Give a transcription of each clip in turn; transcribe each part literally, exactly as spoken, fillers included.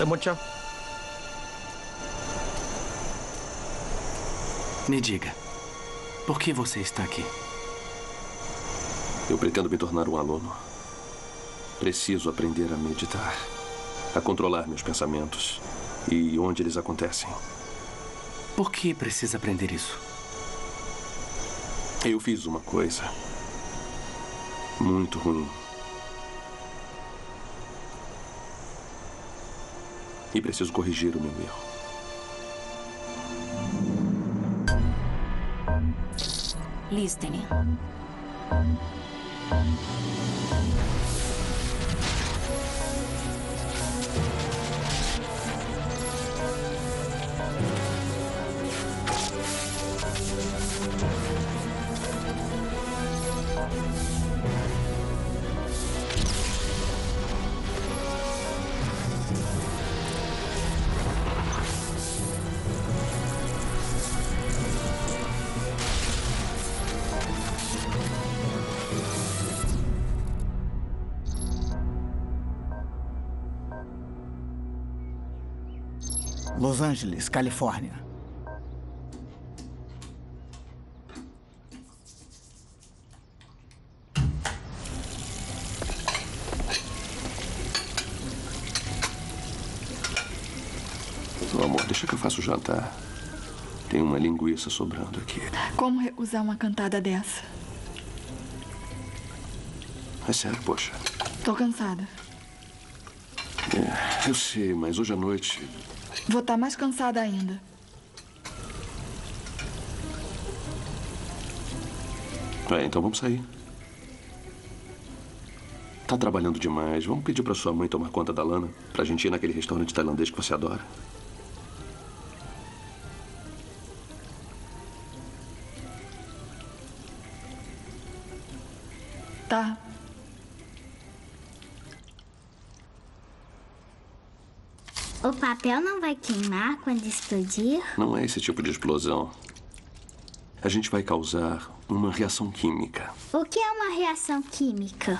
É mucho. Me diga, por que você está aqui? Eu pretendo me tornar um aluno. Preciso aprender a meditar, a controlar meus pensamentos e onde eles acontecem. Por que precisa aprender isso? Eu fiz uma coisa muito ruim. E preciso corrigir o meu erro. Listening. Los Angeles, Califórnia. Meu amor, deixa que eu faça o jantar. Tem uma linguiça sobrando aqui. Como recusar uma cantada dessa? É sério, poxa. Tô cansada. É, eu sei, mas hoje à noite... Vou estar mais cansada ainda. É, então vamos sair. Tá trabalhando demais. Vamos pedir pra sua mãe tomar conta da Lana? Pra gente ir naquele restaurante tailandês que você adora? Tá. O papel não vai queimar quando explodir? Não é esse tipo de explosão. A gente vai causar uma reação química. O que é uma reação química?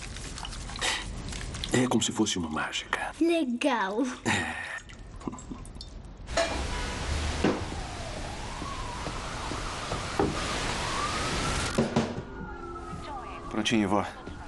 É como se fosse uma mágica. Legal. É. Prontinho, vó.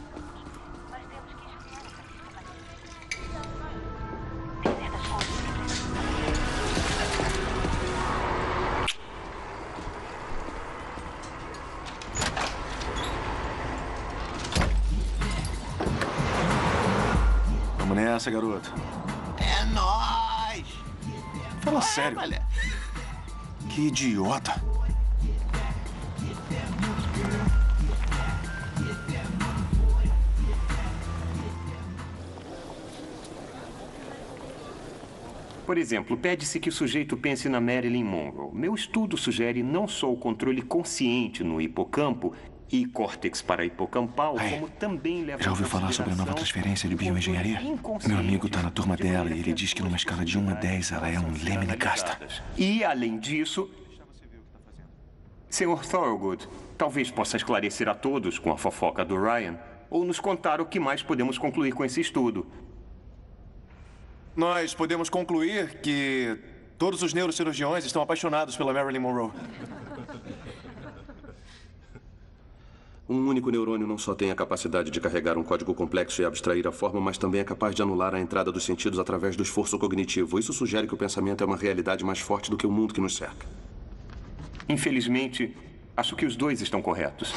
Vamos nessa, garoto. É nóis! Fala sério. Olha. Que idiota. Por exemplo, pede-se que o sujeito pense na Marilyn Monroe. Meu estudo sugere não só o controle consciente no hipocampo e córtex parahipocampal, Ai, como também leva já ouviu em falar sobre a nova transferência de bioengenharia? Meu amigo tá na turma dela e ele diz que numa escala de um a dez ela é um leme na casta. E, além disso... senhor Thorogood, talvez possa esclarecer a todos com a fofoca do Ryan ou nos contar o que mais podemos concluir com esse estudo. Nós podemos concluir que todos os neurocirurgiões estão apaixonados pela Marilyn Monroe. Um único neurônio não só tem a capacidade de carregar um código complexo e abstrair a forma, mas também é capaz de anular a entrada dos sentidos através do esforço cognitivo. Isso sugere que o pensamento é uma realidade mais forte do que o mundo que nos cerca. Infelizmente, acho que os dois estão corretos.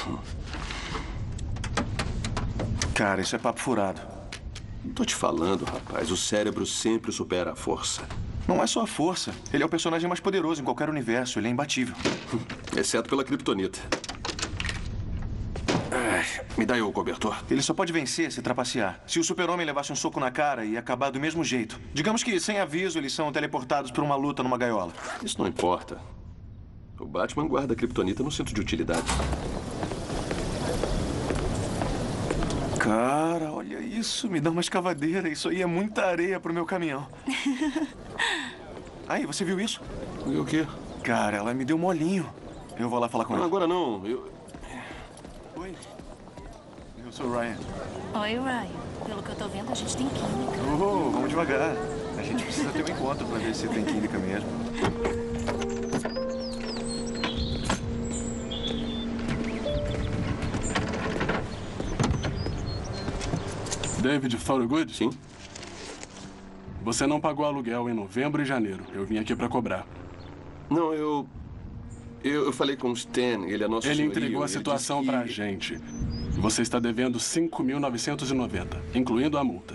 Cara, isso é papo furado. Tô te falando, rapaz. O cérebro sempre supera a força. Não é só a força. Ele é o personagem mais poderoso em qualquer universo. Ele é imbatível. Exceto pela Kryptonita. Ai, me dá aí o cobertor. Ele só pode vencer se trapacear. Se o super-homem levasse um soco na cara, ia acabar do mesmo jeito. Digamos que, sem aviso, eles são teleportados por uma luta numa gaiola. Isso não importa. O Batman guarda a Kryptonita no centro de utilidade. Cara, olha isso. Me dá uma escavadeira. Isso aí é muita areia pro meu caminhão. Aí, você viu isso? Viu o quê? Cara, ela me deu molinho. Eu vou lá falar com não, ela. Agora não. Eu... Oi. Eu sou o Ryan. Oi, Ryan. Pelo que eu tô vendo, a gente tem química. Oh, vamos devagar. A gente precisa ter um encontro pra ver se tem química mesmo. David Thorogood? Sim? Você não pagou aluguel em novembro e janeiro. Eu vim aqui pra cobrar. Não, eu... Eu, eu falei com o Stan, ele é nosso Ele senhorio, entregou a ele situação disse que- pra gente. Você está devendo cinco mil novecentos e noventa, incluindo a multa.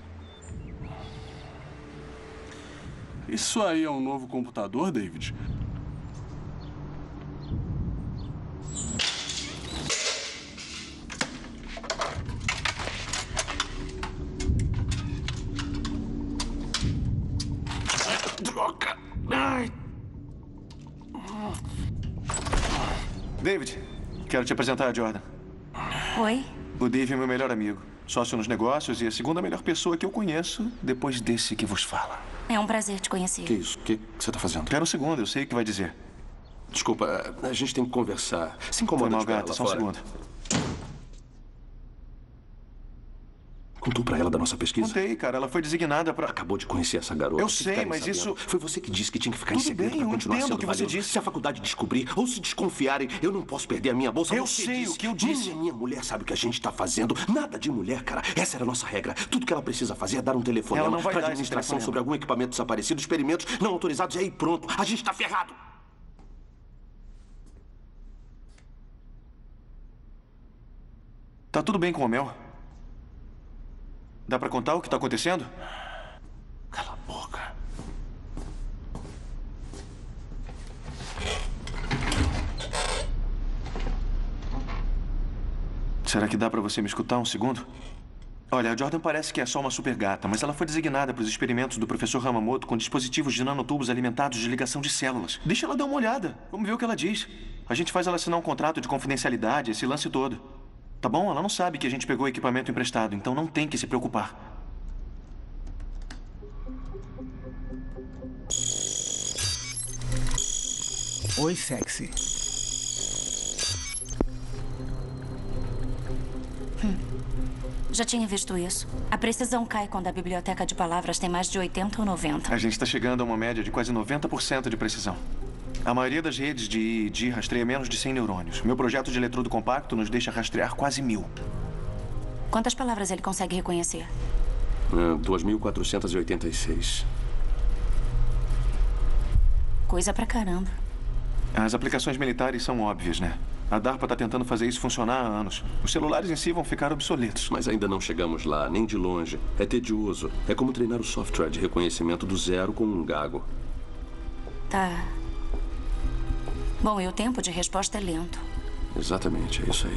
Isso aí é um novo computador, David? Droga! Ai! David, quero te apresentar a Jordan. Oi? O Dave é meu melhor amigo. Sócio nos negócios e a segunda melhor pessoa que eu conheço depois desse que vos fala. É um prazer te conhecer. Que isso? O que que você tá fazendo? Espera um segundo, eu sei o que vai dizer. Desculpa, a gente tem que conversar. Se incomoda Foi mal, de esperar gata, lá só um fora. segundo. Contou pra ela da nossa pesquisa? Contei, cara. Ela foi designada pra... Acabou de conhecer essa garota. Eu Se sei, ficarem mas sabendo, isso- Foi você que disse que tinha que ficar em Tudo segredo bem, pra eu continuar entendo sendo o que você valioso. disse. Se a faculdade descobrir ou se desconfiarem, eu não posso perder a minha bolsa. Eu Você sei disse. o que eu disse. Minha, minha mulher sabe o que a gente tá fazendo. Nada de mulher, cara. Essa era a nossa regra. Tudo que ela precisa fazer é dar um telefonema Ela não vai pra dar esse administração telefonema. sobre algum equipamento desaparecido, experimentos não autorizados e aí pronto. A gente tá ferrado. Tá tudo bem com o Mel? Dá pra contar o que tá acontecendo? Cala a boca. Será que dá pra você me escutar um segundo? Olha, a Jordan parece que é só uma super gata, mas ela foi designada para os experimentos do professor Hamamoto com dispositivos de nanotubos alimentados de ligação de células. Deixa ela dar uma olhada. Vamos ver o que ela diz. A gente faz ela assinar um contrato de confidencialidade, esse lance todo. Tá bom? Ela não sabe que a gente pegou o equipamento emprestado, então não tem que se preocupar. Oi, sexy. Já tinha visto isso. A precisão cai quando a biblioteca de palavras tem mais de oitenta ou noventa. A gente está chegando a uma média de quase noventa por cento de precisão. A maioria das redes de I e D rastreia menos de cem neurônios. Meu projeto de eletrodo compacto nos deixa rastrear quase mil. Quantas palavras ele consegue reconhecer? É, duas mil quatrocentas e oitenta e seis. Coisa pra caramba. As aplicações militares são óbvias, né? A DARPA está tentando fazer isso funcionar há anos. Os celulares em si vão ficar obsoletos. Mas ainda não chegamos lá, nem de longe. É tedioso. É como treinar o software de reconhecimento do zero com um gago. Tá. Bom, e o tempo de resposta é lento. Exatamente, é isso aí.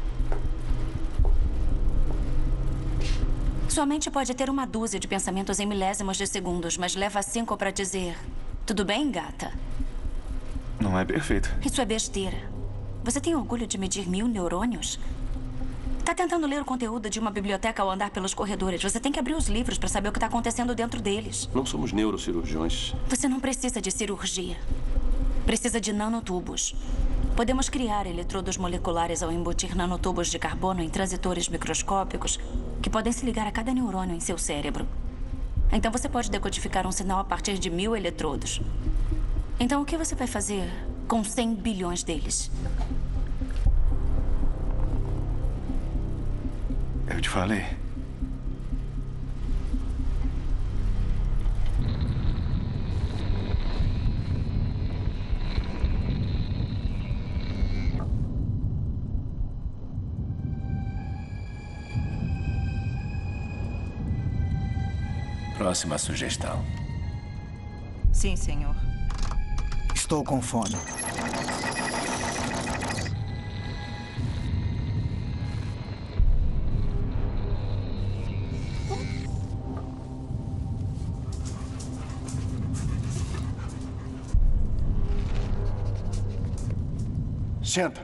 Sua mente pode ter uma dúzia de pensamentos em milésimos de segundos, mas leva cinco pra dizer: tudo bem, gata? Não é perfeito. Isso é besteira. Você tem orgulho de medir mil neurônios? Tá tentando ler o conteúdo de uma biblioteca ao andar pelos corredores. Você tem que abrir os livros para saber o que está acontecendo dentro deles. Não somos neurocirurgiões. Você não precisa de cirurgia. Precisa de nanotubos. Podemos criar eletrodos moleculares ao embutir nanotubos de carbono em transitores microscópicos que podem se ligar a cada neurônio em seu cérebro. Então você pode decodificar um sinal a partir de mil eletrodos. Então o que você vai fazer com cem bilhões deles? Eu te falei. Próxima sugestão. Sim, senhor. Estou com fome. Senta.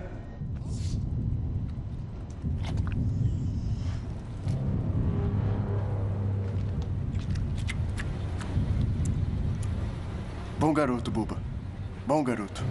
Bom garoto, Buba. Bom garoto.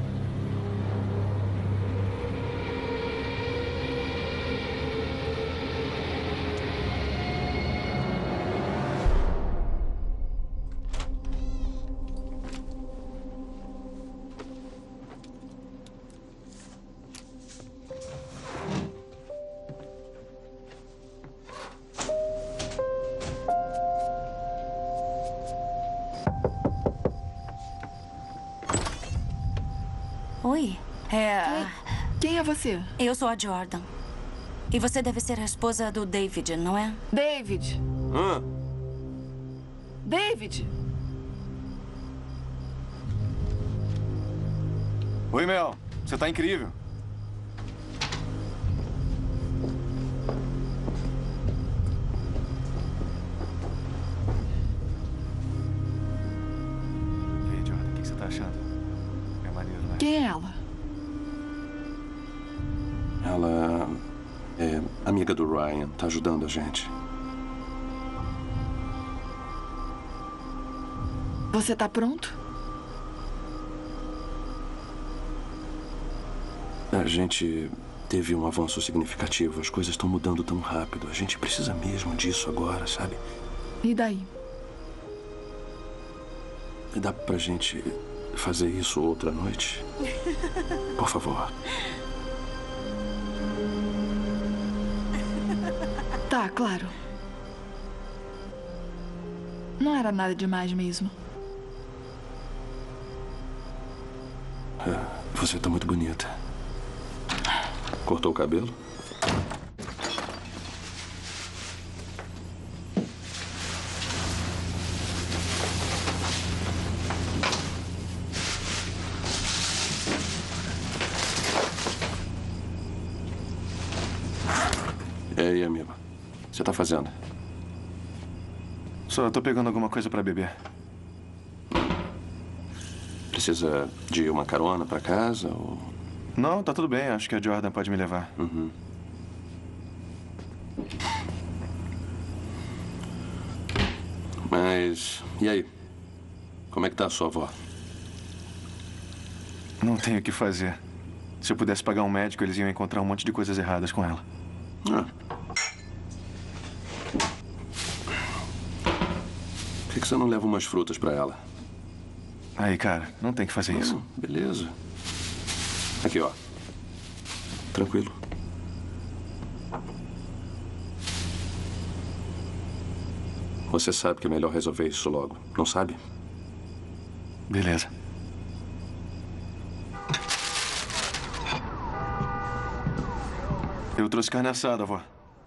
Oi. É... Quem é você? Eu sou a Jordan. E você deve ser a esposa do David, não é? David. Ah. David. Oi, Mel. Você tá incrível. E aí, Jordan, o que você tá achando? É maneiro, né? Quem é ela? Ela é amiga do Ryan, tá ajudando a gente. Você tá pronto? A gente teve um avanço significativo. As coisas estão mudando tão rápido. A gente precisa mesmo disso agora, sabe? E daí? Dá pra gente fazer isso outra noite? Por favor. Tá, claro. Não era nada demais mesmo. É, você tá muito bonita. Cortou o cabelo? E aí, amigo? O que você tá fazendo? Só tô pegando alguma coisa pra beber. Precisa de uma carona pra casa ou... Não, tá tudo bem. Acho que a Jordan pode me levar. Uhum. Mas... e aí? Como é que tá a sua avó? Não tenho o que fazer. Se eu pudesse pagar um médico, eles iam encontrar um monte de coisas erradas com ela. Ah. Por que que você não leva umas frutas pra ela? Aí, cara, não tem que fazer Hum, isso. Beleza. Aqui, ó. Tranquilo. Você sabe que é melhor resolver isso logo, não sabe? Beleza. Eu trouxe carne assada, avó.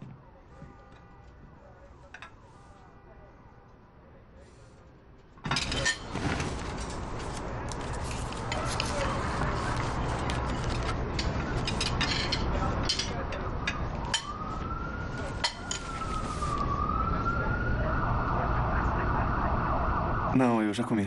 Não, eu já comi.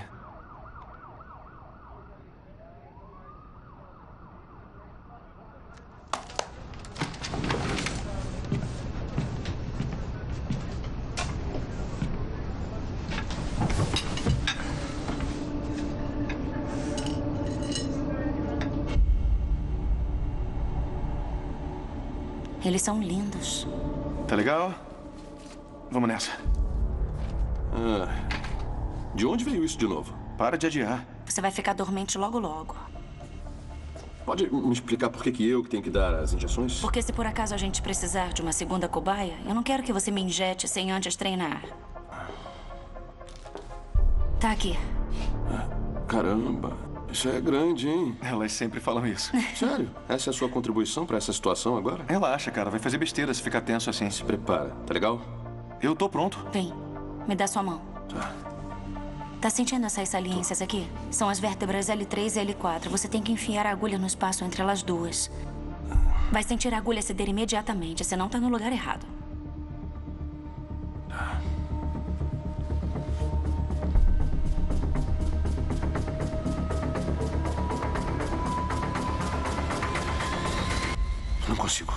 Eles são lindos. Tá legal? Vamos nessa. Ah, de onde veio isso de novo? Para de adiar. Você vai ficar dormente logo, logo. Pode me explicar por que que eu que tenho que dar as injeções? Porque se por acaso a gente precisar de uma segunda cobaia, eu não quero que você me injete sem antes treinar. Tá aqui. Caramba, isso é grande, hein? Elas sempre falam isso. Sério? Essa é a sua contribuição pra essa situação agora? Relaxa, cara. Vai fazer besteira se ficar tenso assim. Se prepara, tá legal? Eu tô pronto. Vem, me dá sua mão. Tá. Tá sentindo essas saliências aqui? São as vértebras L três e L quatro. Você tem que enfiar a agulha no espaço entre elas duas. Vai sentir a agulha ceder imediatamente, senão tá no lugar errado. Não consigo.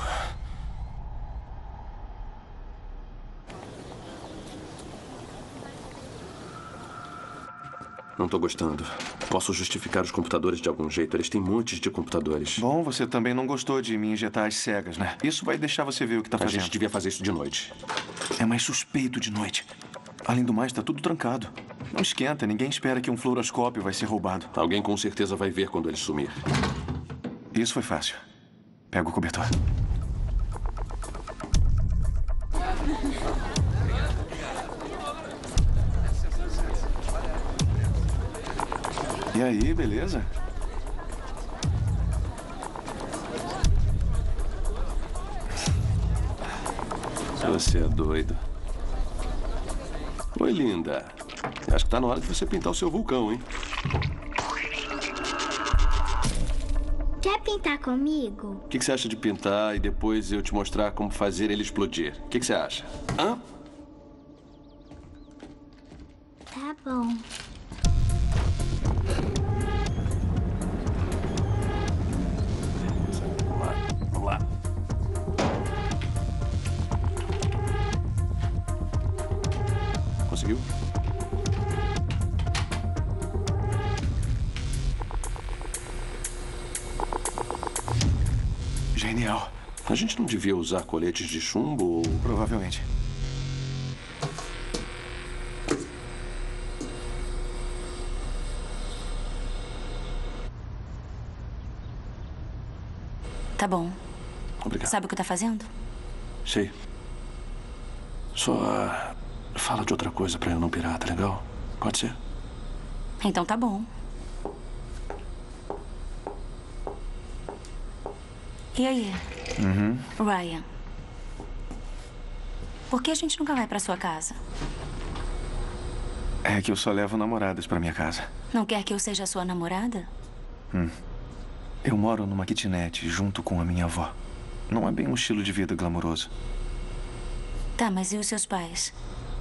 Não tô gostando. Posso justificar os computadores de algum jeito. Eles têm montes de computadores. Bom, você também não gostou de me injetar às cegas, né? Isso vai deixar você ver o que tá fazendo. A gente devia fazer isso de noite. É mais suspeito de noite. Além do mais, tá tudo trancado. Não esquenta, ninguém espera que um fluoroscópio vai ser roubado. Alguém com certeza vai ver quando ele sumir. Isso foi fácil. Pega o cobertor. E aí, beleza? Você é doido. Oi, linda. Acho que tá na hora de você pintar o seu vulcão, hein? Quer pintar comigo? O que, que você acha de pintar e depois eu te mostrar como fazer ele explodir? O que, que você acha? Hã? Tá bom. Vamos lá. Vamos lá. Conseguiu? Genial. A gente não devia usar coletes de chumbo ou... Provavelmente. Tá bom. Obrigado. Sabe o que tá fazendo? Sei. Só ah, fala de outra coisa pra eu não pirar, tá legal? Pode ser? Então tá bom. E aí? Uhum. Ryan, por que a gente nunca vai pra sua casa? É que eu só levo namoradas pra minha casa. Não quer que eu seja sua namorada? Hum. Eu moro numa kitnet junto com a minha avó. Não é bem um estilo de vida glamouroso. Tá, mas e os seus pais?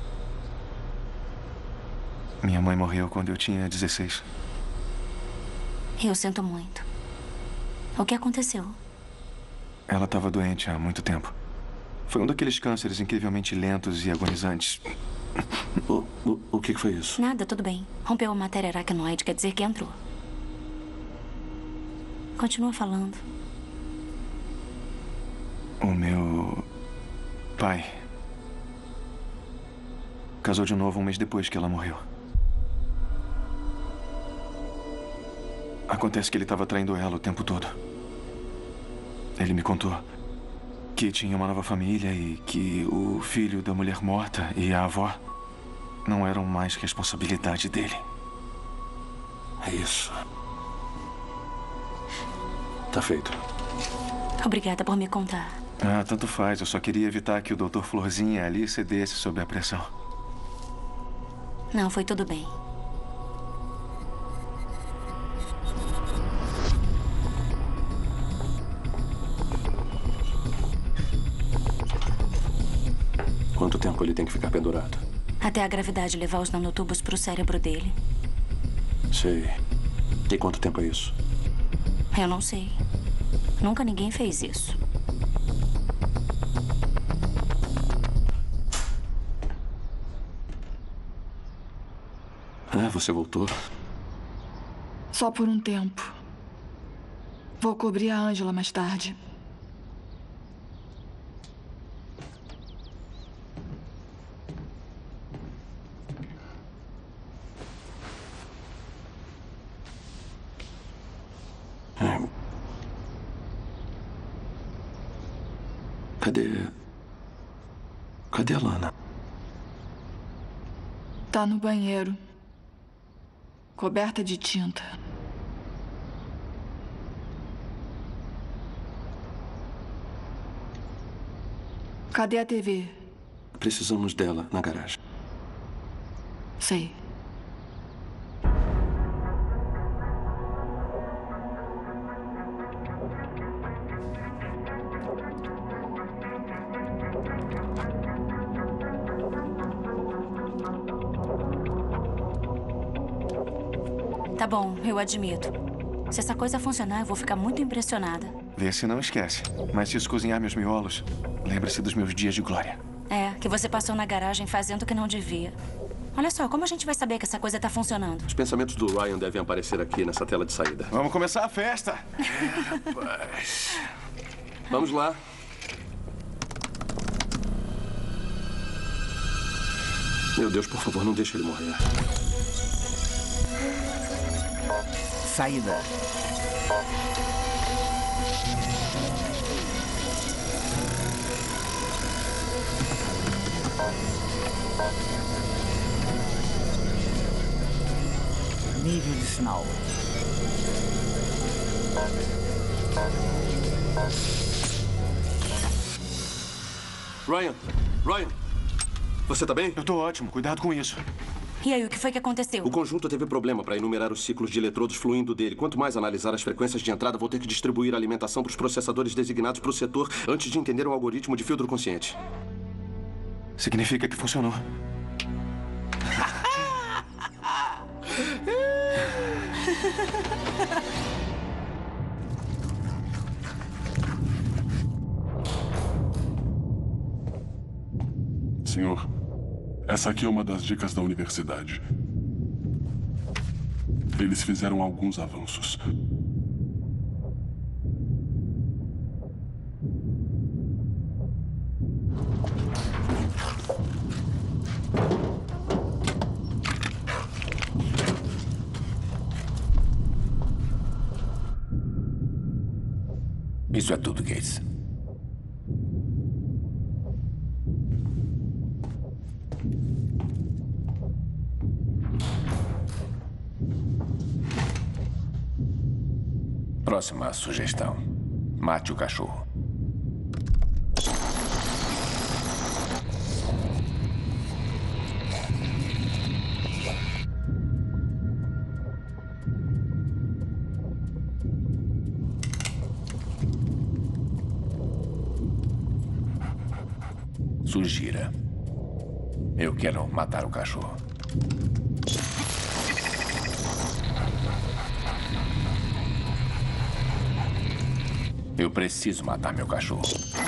Minha mãe morreu quando eu tinha dezesseis. Eu sinto muito. O que aconteceu? Ela estava doente há muito tempo. Foi um daqueles cânceres incrivelmente lentos e agonizantes. O, o, o que foi isso? Nada, tudo bem. Rompeu a matéria aracnoide, quer dizer que entrou. Continua falando. O meu pai casou de novo um mês depois que ela morreu. Acontece que ele estava traindo ela o tempo todo. Ele me contou que tinha uma nova família e que o filho da mulher morta e a avó não eram mais responsabilidade dele. É isso. Tá feito. Obrigada por me contar. Ah, tanto faz. Eu só queria evitar que o doutor Florzinha ali cedesse sob a pressão. Não, foi tudo bem. Quanto tempo ele tem que ficar pendurado? Até a gravidade levar os nanotubos pro cérebro dele. Sei. E quanto tempo é isso? Eu não sei. Nunca ninguém fez isso. Ah, você voltou? Só por um tempo. Vou cobrir a Ângela mais tarde. Cadê... Cadê a Lana? Tá no banheiro. Coberta de tinta. Cadê a T V? Precisamos dela na garagem. Sei. Tá bom, eu admito. Se essa coisa funcionar, eu vou ficar muito impressionada. Vê se não esquece. Mas se isso cozinhar meus miolos, lembre-se dos meus dias de glória. É, que você passou na garagem fazendo o que não devia. Olha só, como a gente vai saber que essa coisa tá funcionando? Os pensamentos do Ryan devem aparecer aqui nessa tela de saída. Vamos começar a festa! Rapaz. Vamos lá. Meu Deus, por favor, não deixe ele morrer. Saída. Nível de sinal. Ryan, Ryan, você tá bem? Eu tô ótimo, cuidado com isso. E aí, o que foi que aconteceu? O conjunto teve problema para enumerar os ciclos de eletrodos fluindo dele. Quanto mais analisar as frequências de entrada, vou ter que distribuir a alimentação para os processadores designados para o setor antes de entender o algoritmo de filtro consciente. Significa que funcionou. Senhor, essa aqui é uma das dicas da universidade. Eles fizeram alguns avanços. Isso é tudo, Gates. Próxima sugestão. Mate o cachorro. Sugira. Eu quero matar o cachorro. Eu preciso matar meu cachorro.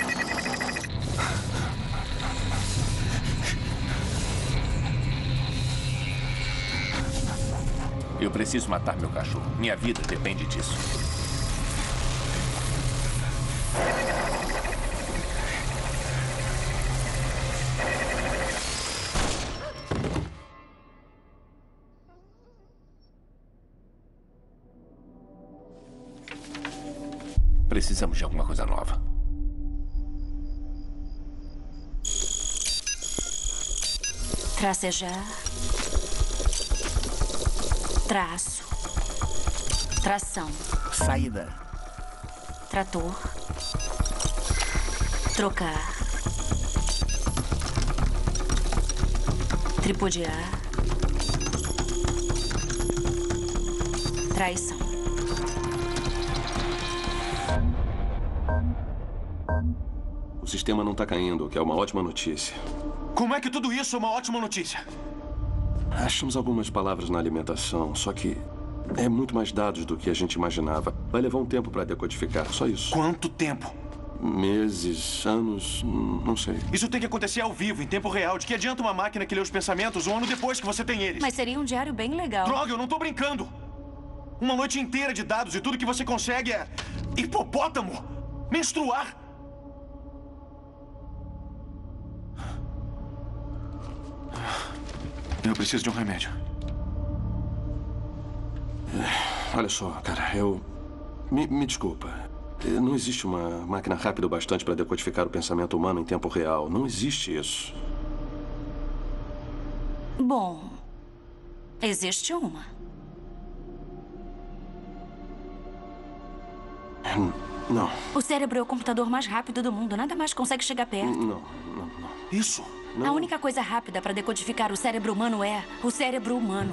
Eu preciso matar meu cachorro. Minha vida depende disso. Precisamos de alguma coisa nova. Tracejar. Traço. Tração. Saída. Trator. Trocar. Tripudiar. Traição. O sistema não está caindo, o que é uma ótima notícia. Como é que tudo isso é uma ótima notícia? Achamos algumas palavras na alimentação, só que é muito mais dados do que a gente imaginava. Vai levar um tempo para decodificar, só isso. Quanto tempo? Meses, anos, não sei. Isso tem que acontecer ao vivo, em tempo real. De que adianta uma máquina que lê os pensamentos um ano depois que você tem eles? Mas seria um diário bem legal. Droga, eu não tô brincando. Uma noite inteira de dados e tudo que você consegue é... hipopótamo! Menstruar! Eu preciso de um remédio. Olha só, cara, eu... Me, me desculpa. Não existe uma máquina rápida o bastante para decodificar o pensamento humano em tempo real. Não existe isso. Bom, existe uma. Não. O cérebro é o computador mais rápido do mundo. Nada mais consegue chegar perto. Não, não, não. Isso? Não. A única coisa rápida para decodificar o cérebro humano é o cérebro humano.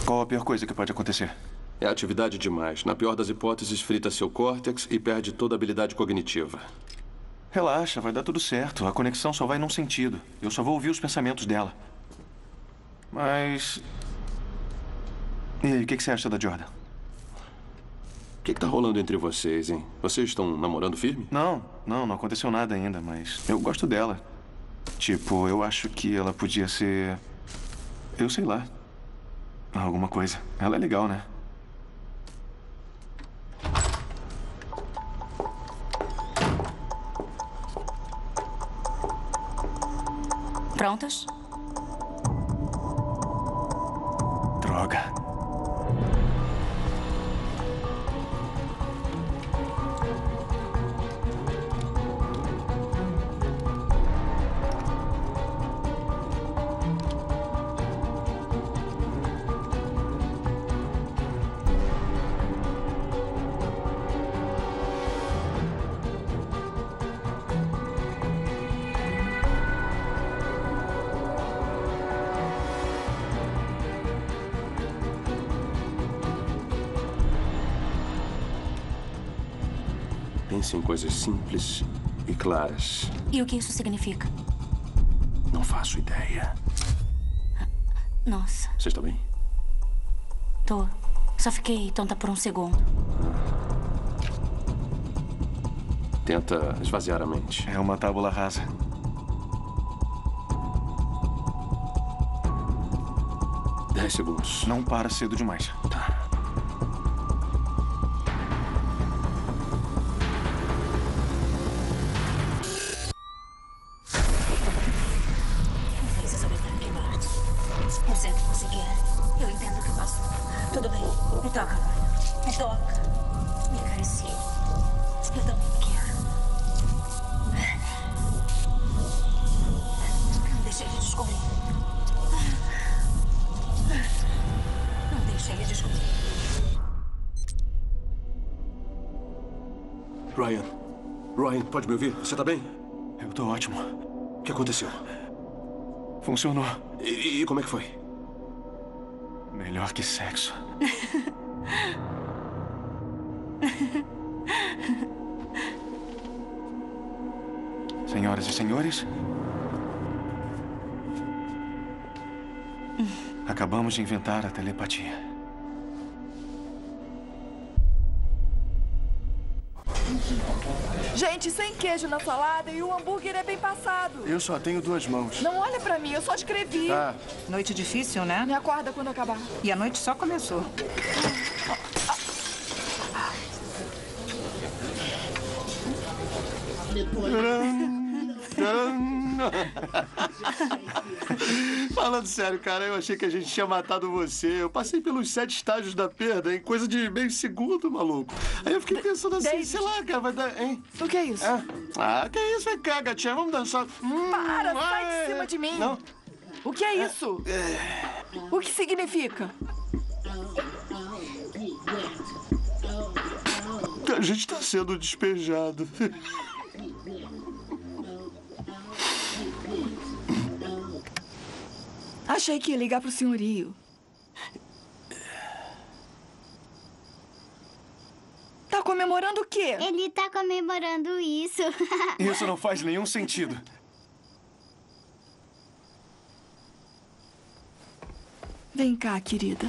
Qual a pior coisa que pode acontecer? É atividade demais. Na pior das hipóteses, frita seu córtex e perde toda a habilidade cognitiva. Relaxa, vai dar tudo certo. A conexão só vai num sentido. Eu só vou ouvir os pensamentos dela. Mas... E aí, o que você acha da Jordan? O que, que tá rolando entre vocês, hein? Vocês estão namorando firme? Não, não, não aconteceu nada ainda, mas eu gosto dela. Tipo, eu acho que ela podia ser... Eu sei lá. Alguma coisa. Ela é legal, né? Prontas? Droga. Pense em coisas simples e claras. E o que isso significa? Não faço ideia. Nossa. Você está bem? Tô. Só fiquei tonta por um segundo. Tenta esvaziar a mente. É uma tábula rasa. Dez segundos. Não para cedo demais. Tá. Eu sei que você quer. Eu entendo o que passou. Tudo bem. Me toca, Ryan. Me toca. Me acaricie. Eu também quero. Não deixe ele descobrir. Não deixe ele descobrir. Ryan. Ryan, pode me ouvir? Você tá bem? Eu tô ótimo. O que aconteceu? Funcionou. E, e como é que foi? Melhor que sexo. Senhoras e senhores, acabamos de inventar a telepatia. Gente, sem queijo na salada e o hambúrguer é bem passado. Eu só tenho duas mãos. Não olha pra mim, eu só escrevi. Tá. Noite difícil, né? Me acorda quando acabar. E a noite só começou. Falando sério, cara, eu achei que a gente tinha matado você. Eu passei pelos sete estágios da perda em coisa de meio segundo, maluco. Aí eu fiquei pensando assim, David. sei lá, cara, vai dar, hein? O que é isso? É. Ah, que isso, vem cá, gatinha, vamos dançar. Hum, Para, sai ai, de cima de mim. Não. O que é isso? O que significa? A gente tá sendo despejado. Achei que ia ligar pro senhorio. Tá comemorando o quê? Ele tá comemorando isso. Isso não faz nenhum sentido. Vem cá, querida.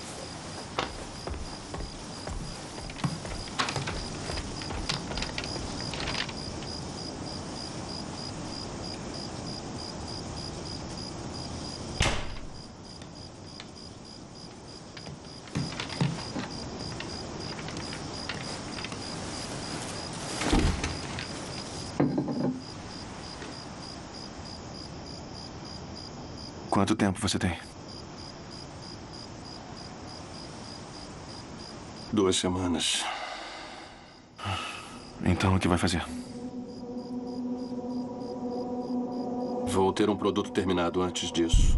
Quanto tempo você tem? Duas semanas. Então, o que vai fazer? Vou ter um produto terminado antes disso.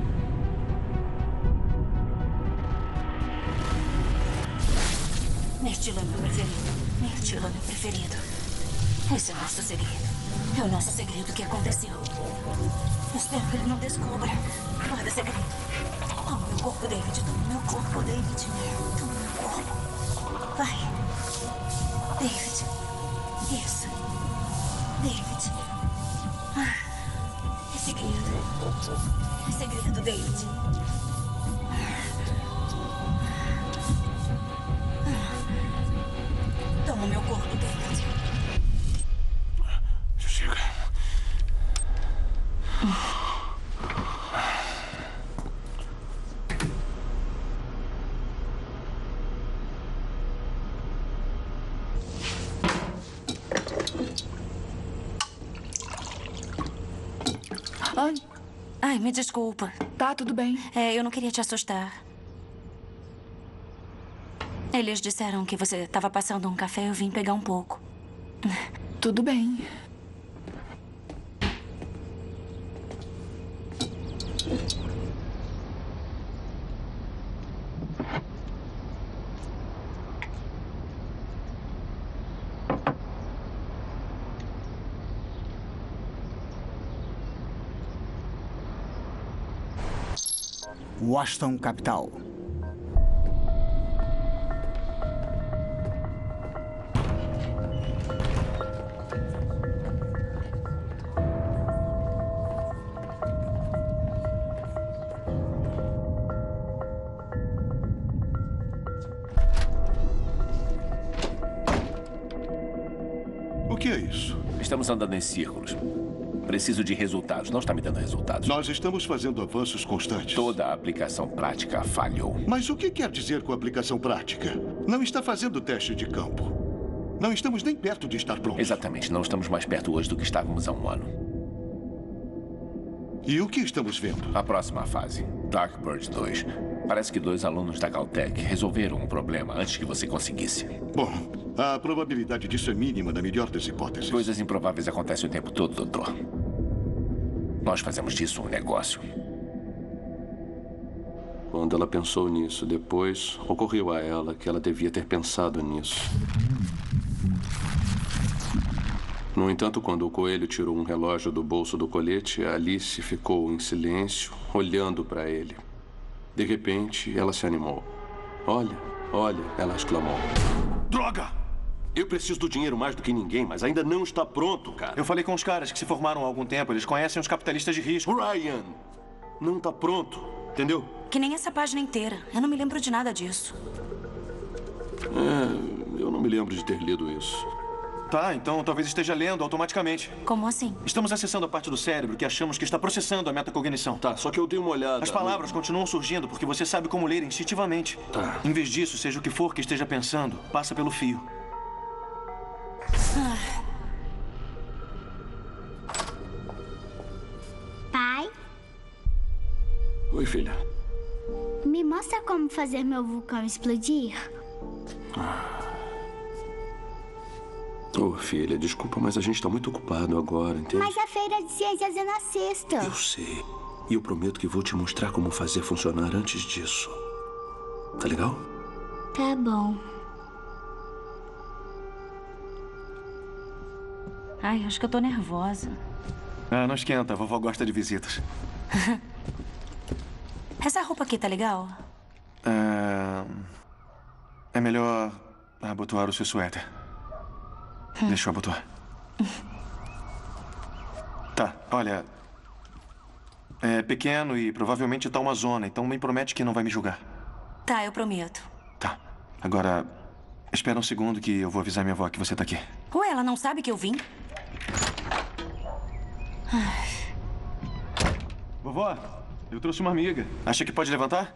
Neste Atila, meu preferido. Esse é o nosso segredo. É o nosso segredo que aconteceu. Eu espero que ele não descubra. Guarda segredo. Toma meu corpo, David. Toma meu corpo, David. Toma meu corpo. Vai. David. Isso. David. Ah, é segredo. É segredo, David. Toma meu corpo, David. Chega. Ai. Ai, me desculpa. Tá, tudo bem. É, eu não queria te assustar. Eles disseram que você estava passando um café e eu vim pegar um pouco. Tudo bem. Washington, capital. O que é isso? Estamos andando em círculos. Preciso de resultados. Não está me dando resultados. Nós estamos fazendo avanços constantes. Toda a aplicação prática falhou. Mas o que quer dizer com aplicação prática? Não está fazendo teste de campo. Não estamos nem perto de estar prontos. Exatamente. Não estamos mais perto hoje do que estávamos há um ano. E o que estamos vendo? A próxima fase. Darkbird dois. Parece que dois alunos da Caltech resolveram um problema antes que você conseguisse. Bom, a probabilidade disso é mínima na melhor das hipóteses. Coisas improváveis acontecem o tempo todo, doutor. Nós fazemos disso um negócio. Quando ela pensou nisso depois, ocorreu a ela que ela devia ter pensado nisso. No entanto, quando o coelho tirou um relógio do bolso do colete, a Alice ficou em silêncio, olhando para ele. De repente, ela se animou. Olha, olha, ela exclamou. Droga! Eu preciso do dinheiro mais do que ninguém, mas ainda não está pronto, cara. Eu falei com os caras que se formaram há algum tempo. Eles conhecem os capitalistas de risco. Ryan, não está pronto, entendeu? Que nem essa página inteira. Eu não me lembro de nada disso. É, eu não me lembro de ter lido isso. Tá, então talvez esteja lendo automaticamente. Como assim? Estamos acessando a parte do cérebro que achamos que está processando a metacognição. Tá, só que eu dei uma olhada. As palavras continuam surgindo porque você sabe como ler instintivamente. Tá. Em vez disso, seja o que for que esteja pensando, passa pelo fio. Ah. Pai, Oi, filha. me mostra como fazer meu vulcão explodir. Ô, filha, desculpa, mas a gente está muito ocupado agora, entende? Mas a feira de ciências é na sexta. Eu sei. E eu prometo que vou te mostrar como fazer funcionar antes disso. Tá legal? Tá bom. Ai, acho que eu tô nervosa. Ah, não esquenta. A vovó gosta de visitas. Essa roupa aqui tá legal? É, é melhor abotoar o seu suéter. Deixa eu abotoar. Tá, olha. É pequeno e provavelmente tá uma zona, então me promete que não vai me julgar. Tá, eu prometo. Tá. Agora, espera um segundo que eu vou avisar minha avó que você tá aqui. Ué, ela não sabe que eu vim? Ai. Vovó, eu trouxe uma amiga. Acha que pode levantar?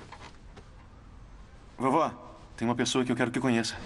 Vovó, tem uma pessoa que eu quero que conheça.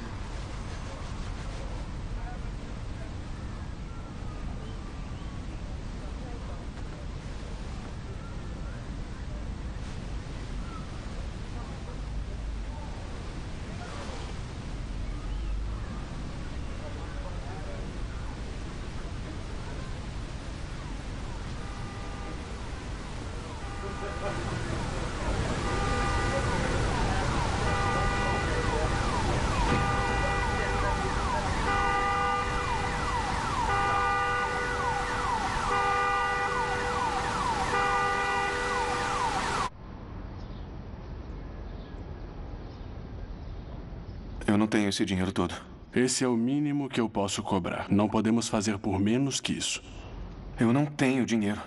Eu não tenho esse dinheiro todo. Esse é o mínimo que eu posso cobrar. Não podemos fazer por menos que isso. Eu não tenho dinheiro.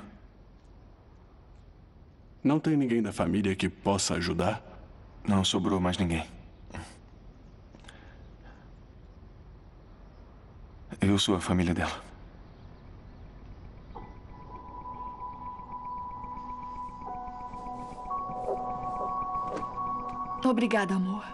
Não tem ninguém da família que possa ajudar? Não sobrou mais ninguém. Eu sou a família dela. Obrigada, amor.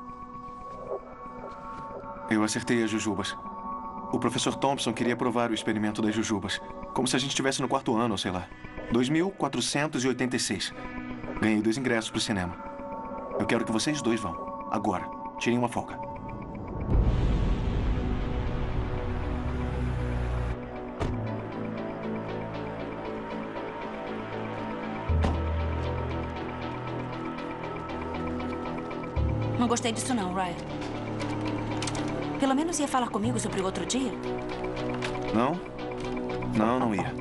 Eu acertei as jujubas. O professor Thompson queria provar o experimento das jujubas. Como se a gente estivesse no quarto ano, ou sei lá. dois mil quatrocentos e oitenta e seis. Ganhei dois ingressos pro cinema. Eu quero que vocês dois vão. Agora. Tirem uma folga. Não gostei disso não, Ryan. Pelo menos ia falar comigo sobre o outro dia? Não? Não, não ia.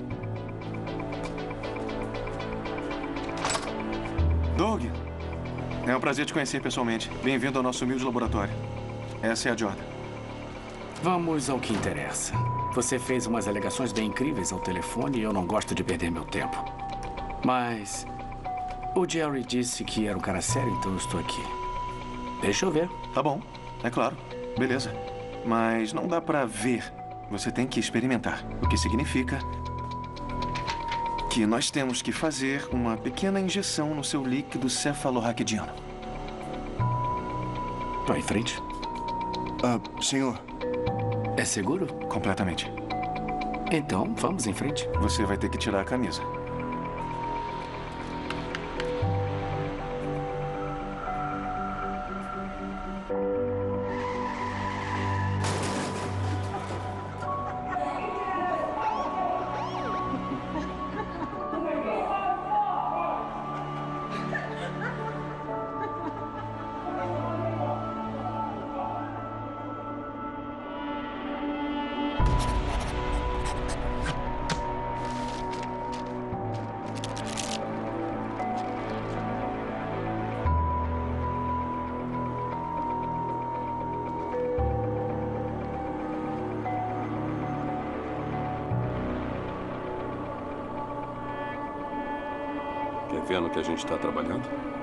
Doug! É um prazer te conhecer pessoalmente. Bem-vindo ao nosso humilde laboratório. Essa é a Jordan. Vamos ao que interessa. Você fez umas alegações bem incríveis ao telefone e eu não gosto de perder meu tempo. Mas o Jerry disse que era um cara sério, então eu estou aqui. Deixa eu ver. Tá bom, é claro. Beleza. Mas não dá pra ver. Você tem que experimentar. O que significa que nós temos que fazer uma pequena injeção no seu líquido cefalorraquidiano. Tô em frente. Ah, senhor. É seguro? Completamente. Então, vamos em frente. Você vai ter que tirar a camisa. Quer ver no que a gente está trabalhando?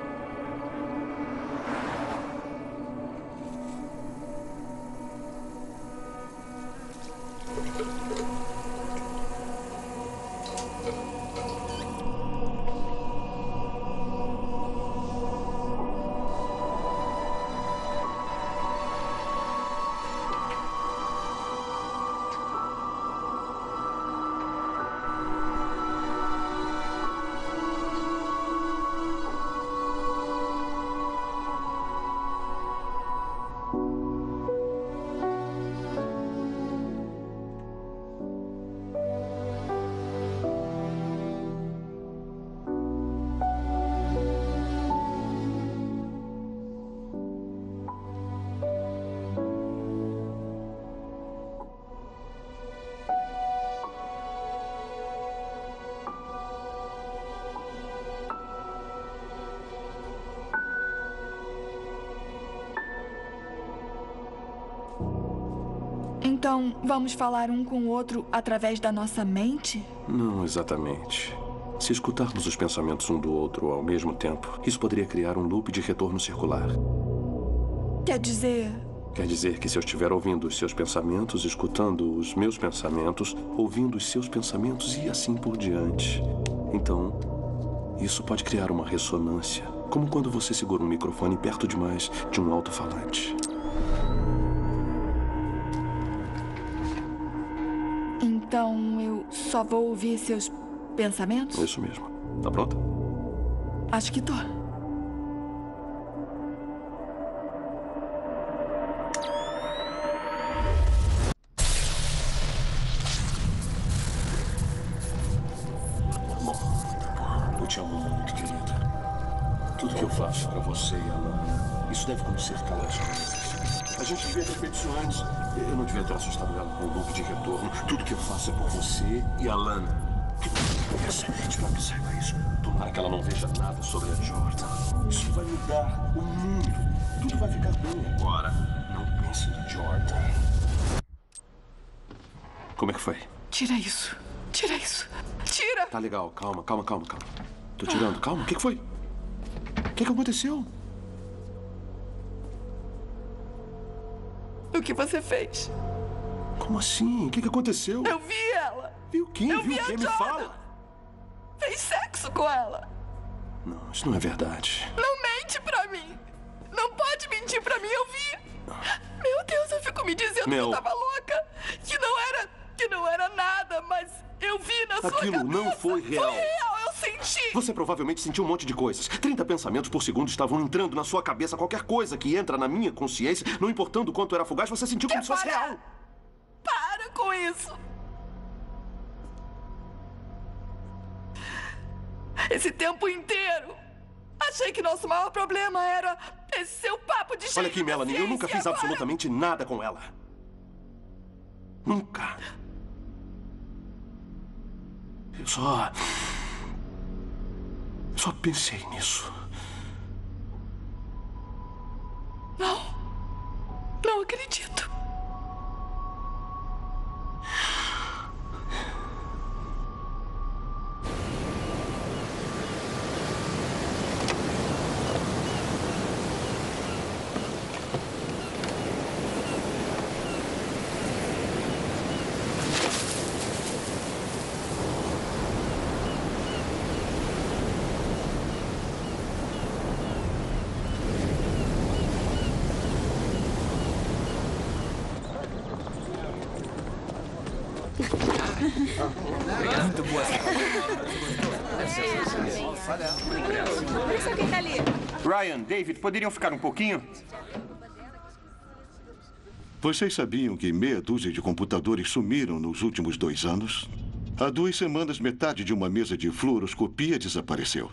Então, vamos falar um com o outro através da nossa mente? Não exatamente. Se escutarmos os pensamentos um do outro ao mesmo tempo, isso poderia criar um loop de retorno circular. Quer dizer... Quer dizer que se eu estiver ouvindo os seus pensamentos, escutando os meus pensamentos, ouvindo os seus pensamentos e assim por diante. Então, isso pode criar uma ressonância, como quando você segura um microfone perto demais de um alto-falante. Então, eu só vou ouvir seus pensamentos? Isso mesmo. Tá pronta? Acho que tô. Bom, eu te amo muito, querida. Tudo que eu faço pra você e a Lana, isso deve consertar as coisas. A gente devia ter feito isso antes. Eu não devia ter assustado ela com o loop de retorno. Tudo que eu faço é por você e a Lana. É excelente pra que saiba isso. Tomara que ela não veja nada sobre a Jordan. Isso vai mudar o mundo. Tudo vai ficar bem agora. Não Chance Jordan. Como é que foi? Tira isso. Tira isso. Tira! Tá legal. Calma, calma, calma, calma. Tô tirando. Calma. O que que foi? O que que aconteceu? O que você fez? Como assim? O que que aconteceu? Eu vi ela. Viu quem? Eu Viu vi a quem? Me Jordan. fala. Fez sexo com ela. Não, isso não é verdade. Não mente pra mim. Não pode mentir pra mim, eu vi. Meu Deus, eu fico me dizendo Mel. que eu tava louca. Que não era, que não era nada, mas eu vi na sua cabeça. Aquilo não foi real. Foi real, eu senti. Você provavelmente sentiu um monte de coisas. trinta pensamentos por segundo estavam entrando na sua cabeça. Qualquer coisa que entra na minha consciência, não importando o quanto era fugaz, você sentiu como se fosse real. Para com isso. Esse tempo inteiro, achei que nosso maior problema era esse seu papo de Olha aqui, Melanie, eu nunca fiz agora... absolutamente nada com ela. Nunca. Eu só... Só pensei nisso. Não. Não acredito. Muito boa essa. Quem tá ali? Ryan, David, poderiam ficar um pouquinho? Vocês sabiam que meia dúzia de computadores sumiram nos últimos dois anos? Há duas semanas, metade de uma mesa de fluoroscopia desapareceu.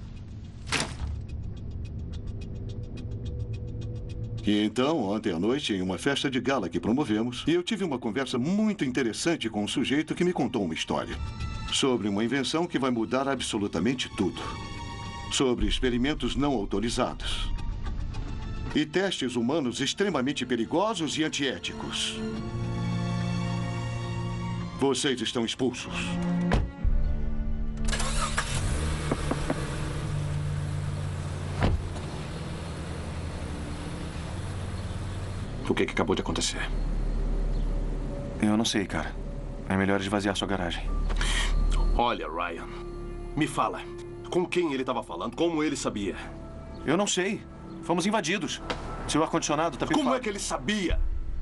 E então, ontem à noite, em uma festa de gala que promovemos, eu tive uma conversa muito interessante com um sujeito que me contou uma história sobre uma invenção que vai mudar absolutamente tudo. Sobre experimentos não autorizados. E testes humanos extremamente perigosos e antiéticos. Vocês estão expulsos. O que que acabou de acontecer? Eu não sei, cara. É melhor esvaziar sua garagem. Olha, Ryan, me fala. Com quem ele estava falando? Como ele sabia? Eu não sei. Fomos invadidos. Seu ar-condicionado tá pifado. Como é que ele sabia?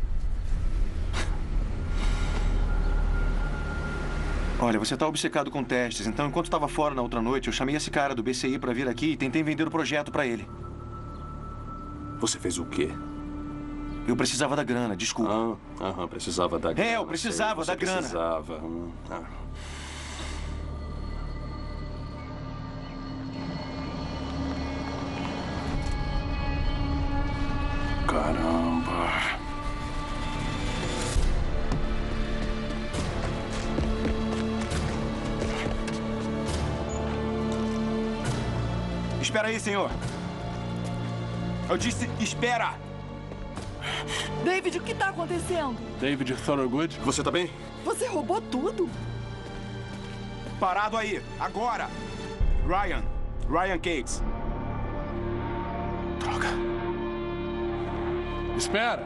Olha, você tá obcecado com testes. Então, enquanto estava fora na outra noite, eu chamei esse cara do B C I para vir aqui e tentei vender o projeto para ele. Você fez o quê? Eu precisava da grana, desculpa. Ah, aham, precisava da grana. É, eu precisava da grana. Precisava. Hum, ah. Caramba. Espera aí, senhor. Eu disse, espera! David, o que tá acontecendo? David Thorogood? Você tá bem? Você roubou tudo? Parado aí, agora! Ryan, Ryan Cates. Droga. Espera!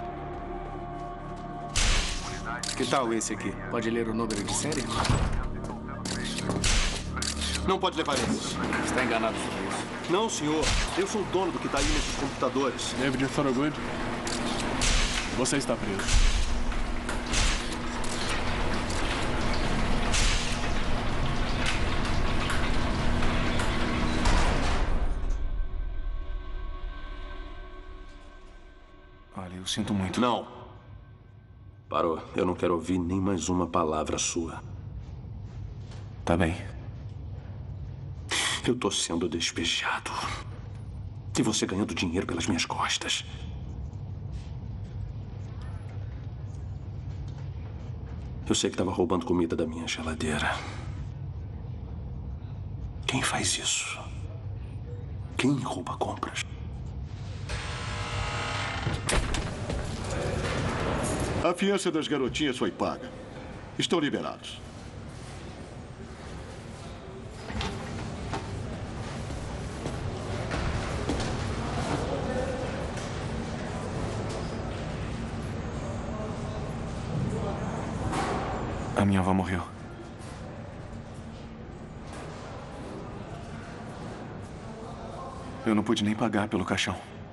Que tal esse aqui? Pode ler o número de série? Não pode levar esses. Está enganado sobre isso. Não, senhor. Eu sou o dono do que está aí nesses computadores. David Thorogood, você está preso. Olha, eu sinto muito. Não. Parou. Eu não quero ouvir nem mais uma palavra sua. Tá bem. Eu tô sendo despejado. E você ganhando dinheiro pelas minhas costas. Eu sei que estava roubando comida da minha geladeira. Quem faz isso? Quem rouba compras? A fiança das garotinhas foi paga. Estão liberados. A minha avó morreu. Eu não pude nem pagar pelo caixão.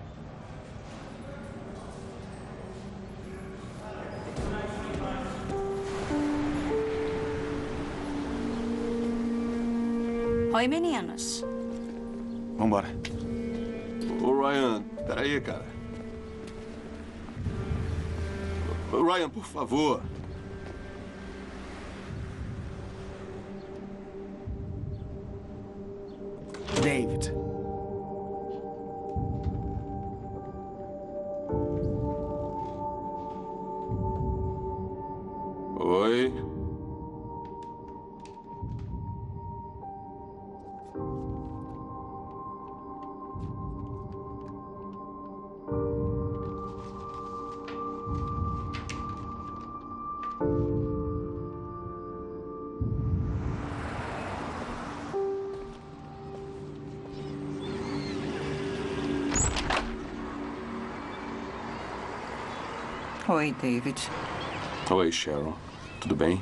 Oi, meninos. Vambora. Ô, Ryan, peraí, cara. Ô, Ryan, por favor. David. Oi. Oi, David. Oi, Cheryl. Tudo bem?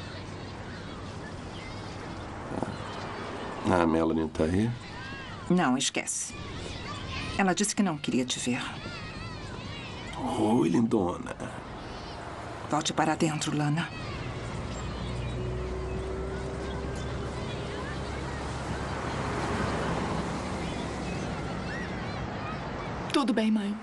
Ah, a Melanie tá aí? Não, esquece. Ela disse que não queria te ver. Oi, lindona. Volte para dentro, Lana. Tudo bem, mãe.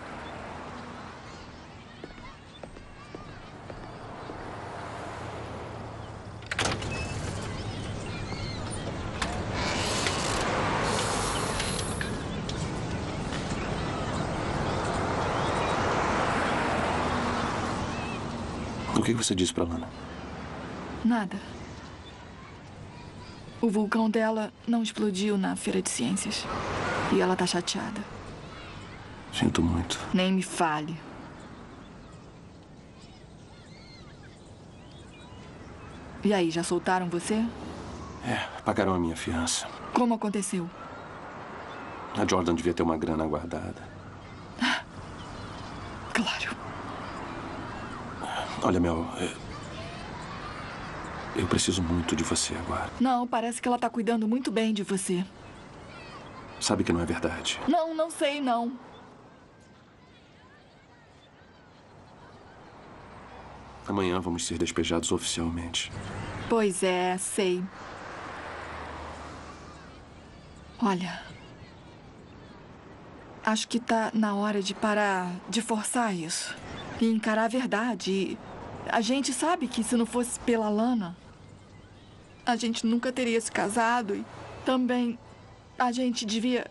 O que você disse pra Lana? Nada. O vulcão dela não explodiu na feira de ciências. E ela tá chateada. Sinto muito. Nem me fale. E aí, já soltaram você? É, pagaram a minha fiança. Como aconteceu? A Jordan devia ter uma grana guardada. Claro. Olha, Mel, eu preciso muito de você agora. Não, parece que ela tá cuidando muito bem de você. Sabe que não é verdade. Não, não sei, não. Amanhã vamos ser despejados oficialmente. Pois é, sei. Olha, acho que tá na hora de parar de forçar isso. E encarar a verdade. E a gente sabe que se não fosse pela Lana, a gente nunca teria se casado. E também a gente devia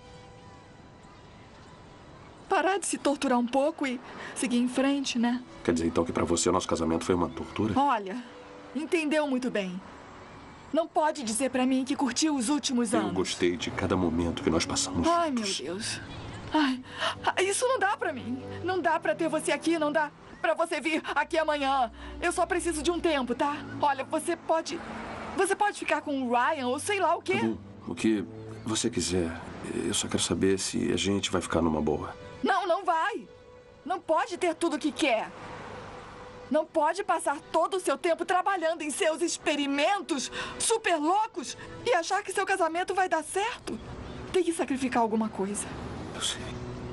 parar de se torturar um pouco e seguir em frente, né? Quer dizer, então, que pra você o nosso casamento foi uma tortura? Olha, entendeu muito bem. Não pode dizer pra mim que curtiu os últimos anos. Eu gostei de cada momento que nós passamos Ai, juntos. meu Deus. Ai, isso não dá pra mim. Não dá pra ter você aqui, não dá pra você vir aqui amanhã. Eu só preciso de um tempo, tá? Olha, você pode... Você pode ficar com o Ryan ou sei lá o quê. Tá bom. O que você quiser. Eu só quero saber se a gente vai ficar numa boa. Não, não vai. Não pode ter tudo o que quer. Não pode passar todo o seu tempo trabalhando em seus experimentos super loucos e achar que seu casamento vai dar certo. Tem que sacrificar alguma coisa. Eu sei.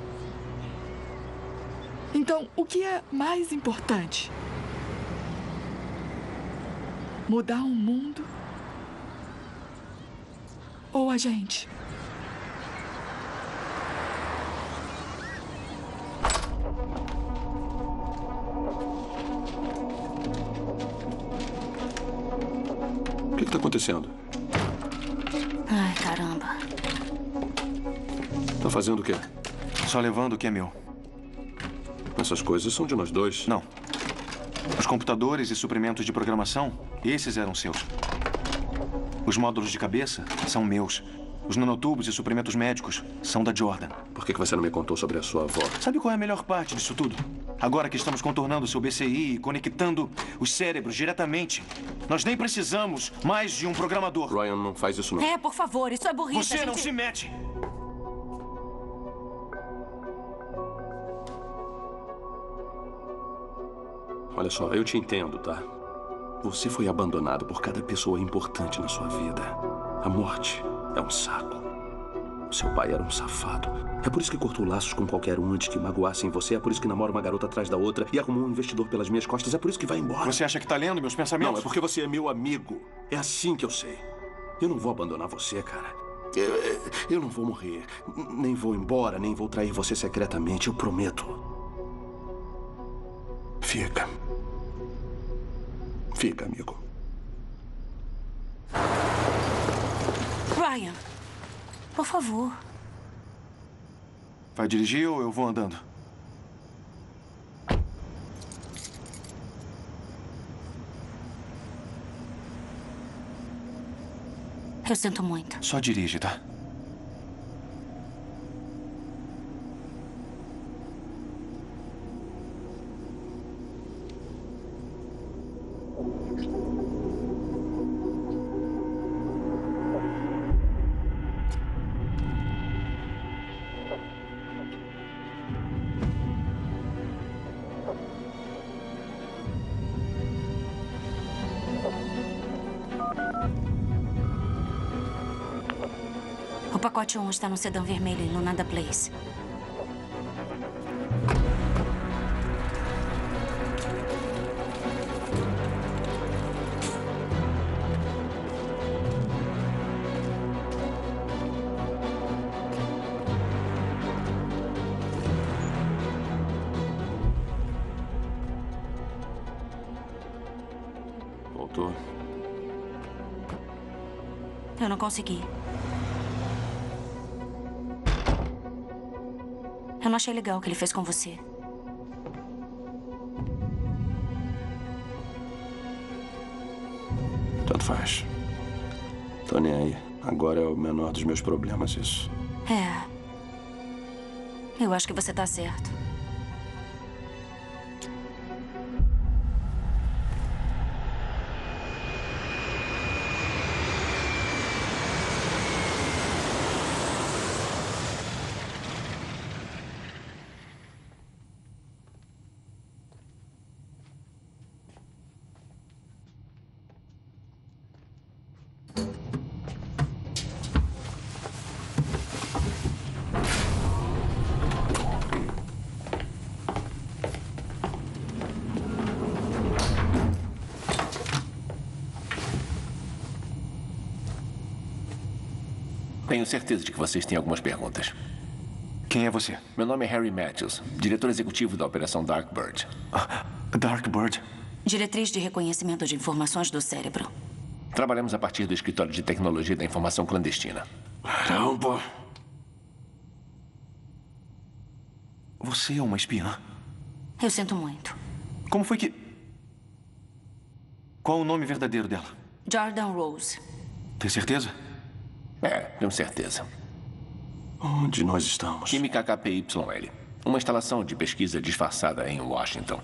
Então, o que é mais importante? Mudar o mundo? Ou a gente? O que está acontecendo? Ai, caramba. Tá fazendo o quê? Só levando o que é meu. Essas coisas são de nós dois. Não. Os computadores e suprimentos de programação, esses eram seus. Os módulos de cabeça são meus. Os nanotubos e suprimentos médicos são da Jordan. Por que você não me contou sobre a sua avó? Sabe qual é a melhor parte disso tudo? Agora que estamos contornando o seu B C I e conectando os cérebros diretamente, nós nem precisamos mais de um programador. Ryan, não faz isso não. É, por favor, isso é burrice. Você a não gente... se mete! Olha só, eu te entendo, tá? Você foi abandonado por cada pessoa importante na sua vida. A morte é um saco. Seu pai era um safado. É por isso que cortou laços com qualquer um antes que magoassem você. É por isso que namora uma garota atrás da outra e arrumou um investidor pelas minhas costas. É por isso que vai embora. Você acha que tá lendo meus pensamentos? Não, é porque você é meu amigo. É assim que eu sei. Eu não vou abandonar você, cara. Eu, eu não vou morrer. Nem vou embora, nem vou trair você secretamente. Eu prometo. Fica. Fica, amigo. Ryan, por favor. Vai dirigir ou eu vou andando? Eu sinto muito. Só dirige, tá? O pacote um está no sedã vermelho em Lunada Place. Voltou. Eu não consegui. Eu não achei legal o que ele fez com você. Tanto faz. Tô nem aí. Agora é o menor dos meus problemas, isso. É. Eu acho que você tá certo. Tenho certeza de que vocês têm algumas perguntas. Quem é você? Meu nome é Harry Matthews, diretor executivo da Operação Darkbird. Ah, Darkbird? Diretriz de reconhecimento de informações do cérebro. Trabalhamos a partir do escritório de tecnologia da informação clandestina. Caramba! Você é uma espiã? Eu sinto muito. Como foi que... Qual o nome verdadeiro dela? Jordan Rose. Tem certeza? É, tenho certeza. Onde nós estamos? Química K P Y L. Uma instalação de pesquisa disfarçada em Washington.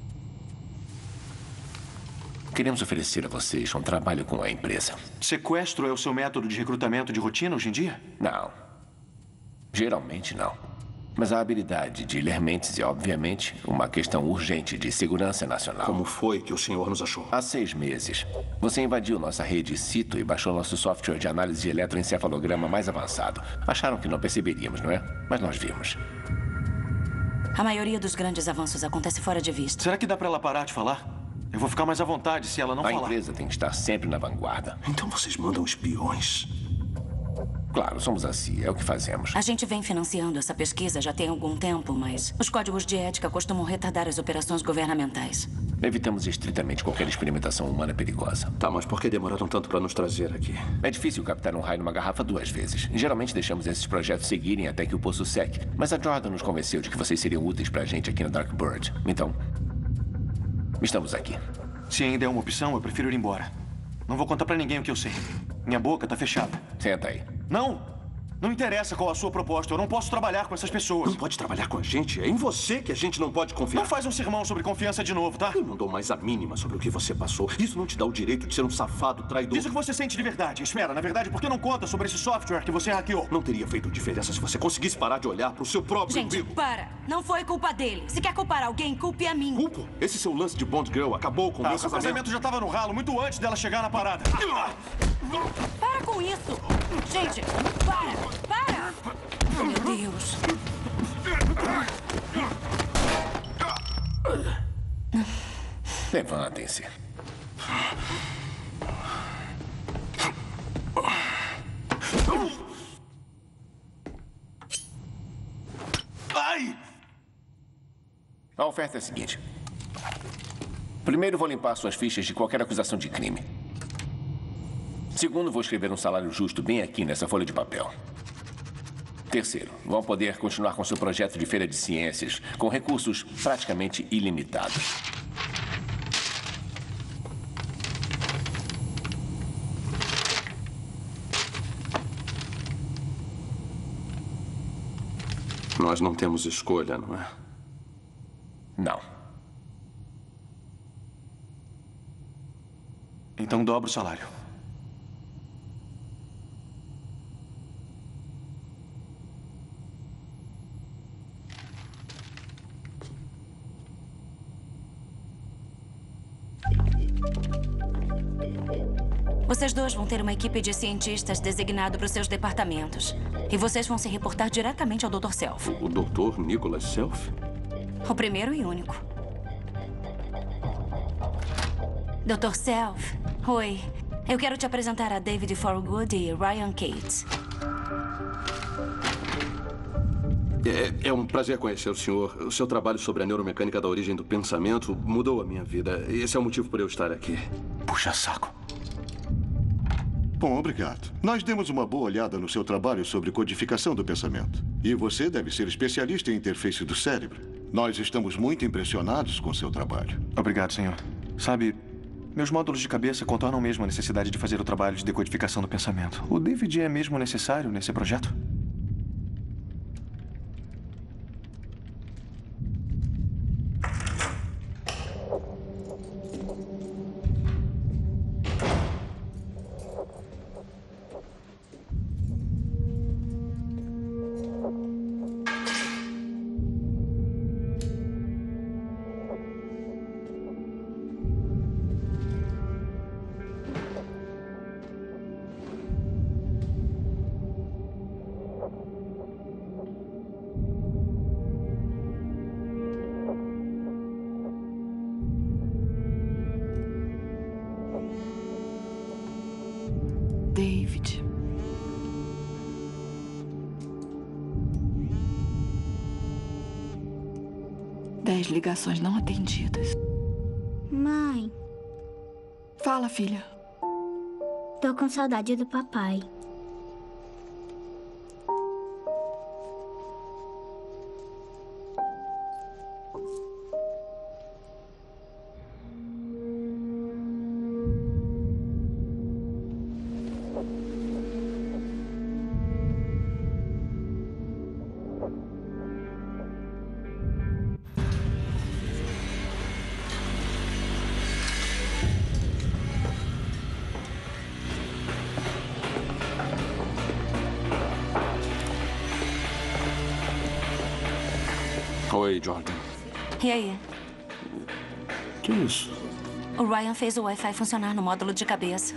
Queremos oferecer a vocês um trabalho com a empresa. Sequestro é o seu método de recrutamento de rotina hoje em dia? Não. Geralmente não. Mas a habilidade de ler mentes é, obviamente, uma questão urgente de segurança nacional. Como foi que o senhor nos achou? Há seis meses. Você invadiu nossa rede Cito e baixou nosso software de análise de eletroencefalograma mais avançado. Acharam que não perceberíamos, não é? Mas nós vimos. A maioria dos grandes avanços acontece fora de vista. Será que dá pra ela parar de falar? Eu vou ficar mais à vontade se ela não a falar. A empresa tem que estar sempre na vanguarda. Então vocês mandam espiões? Claro, somos a C I A, é o que fazemos. A gente vem financiando essa pesquisa já tem algum tempo, mas os códigos de ética costumam retardar as operações governamentais. Evitamos estritamente qualquer experimentação humana perigosa. Tá, mas por que demoraram tanto para nos trazer aqui? É difícil captar um raio numa garrafa duas vezes. Geralmente deixamos esses projetos seguirem até que o poço seque. Mas a Jordan nos convenceu de que vocês seriam úteis pra gente aqui no Darkbird. Então, estamos aqui. Se ainda é uma opção, eu prefiro ir embora. Não vou contar pra ninguém o que eu sei. Minha boca tá fechada. Senta aí. Não! Não interessa qual a sua proposta. Eu não posso trabalhar com essas pessoas. Não pode trabalhar com a gente? É em você que a gente não pode confiar. Não faz um sermão sobre confiança de novo, tá? Eu não dou mais a mínima sobre o que você passou. Isso não te dá o direito de ser um safado traidor. Diz o que você sente de verdade. Espera, na verdade, por que não conta sobre esse software que você hackeou? Não teria feito diferença se você conseguisse parar de olhar pro seu próprio Gente, umbigo. para. Não foi culpa dele. Se quer culpar alguém, culpe a mim. Culpa? Esse seu lance de Bond Girl acabou com o ah, meu seu casamento. casamento já estava no ralo muito antes dela chegar na parada. Para com isso! Gente, para! Para! Oh, meu Deus! Levantem-se. Ai! A oferta é a seguinte. Primeiro, vou limpar suas fichas de qualquer acusação de crime. Segundo, vou escrever um salário justo bem aqui nessa folha de papel. Terceiro, vão poder continuar com seu projeto de feira de ciências com recursos praticamente ilimitados. Nós não temos escolha, não é? Não. Então dobra o salário. Vocês dois vão ter uma equipe de cientistas designado para os seus departamentos. E vocês vão se reportar diretamente ao doutor Self. O doutor Nicholas Self? O primeiro e único. doutor Self, oi. Eu quero te apresentar a David Forgood e Ryan Cates. É, é um prazer conhecer o senhor. O seu trabalho sobre a neuromecânica da origem do pensamento mudou a minha vida. Esse é o motivo por eu estar aqui. Puxa saco. Bom, obrigado. Nós demos uma boa olhada no seu trabalho sobre codificação do pensamento. E você deve ser especialista em interface do cérebro. Nós estamos muito impressionados com seu trabalho. Obrigado, senhor. Sabe, meus módulos de cabeça contornam mesmo a necessidade de fazer o trabalho de decodificação do pensamento. O David é mesmo necessário nesse projeto? David. Dez ligações não atendidas. Mãe. Fala, filha. Tô com saudade do papai. Oi, Jordan. E aí? Que isso? O Ryan fez o Wi-Fi funcionar no módulo de cabeça.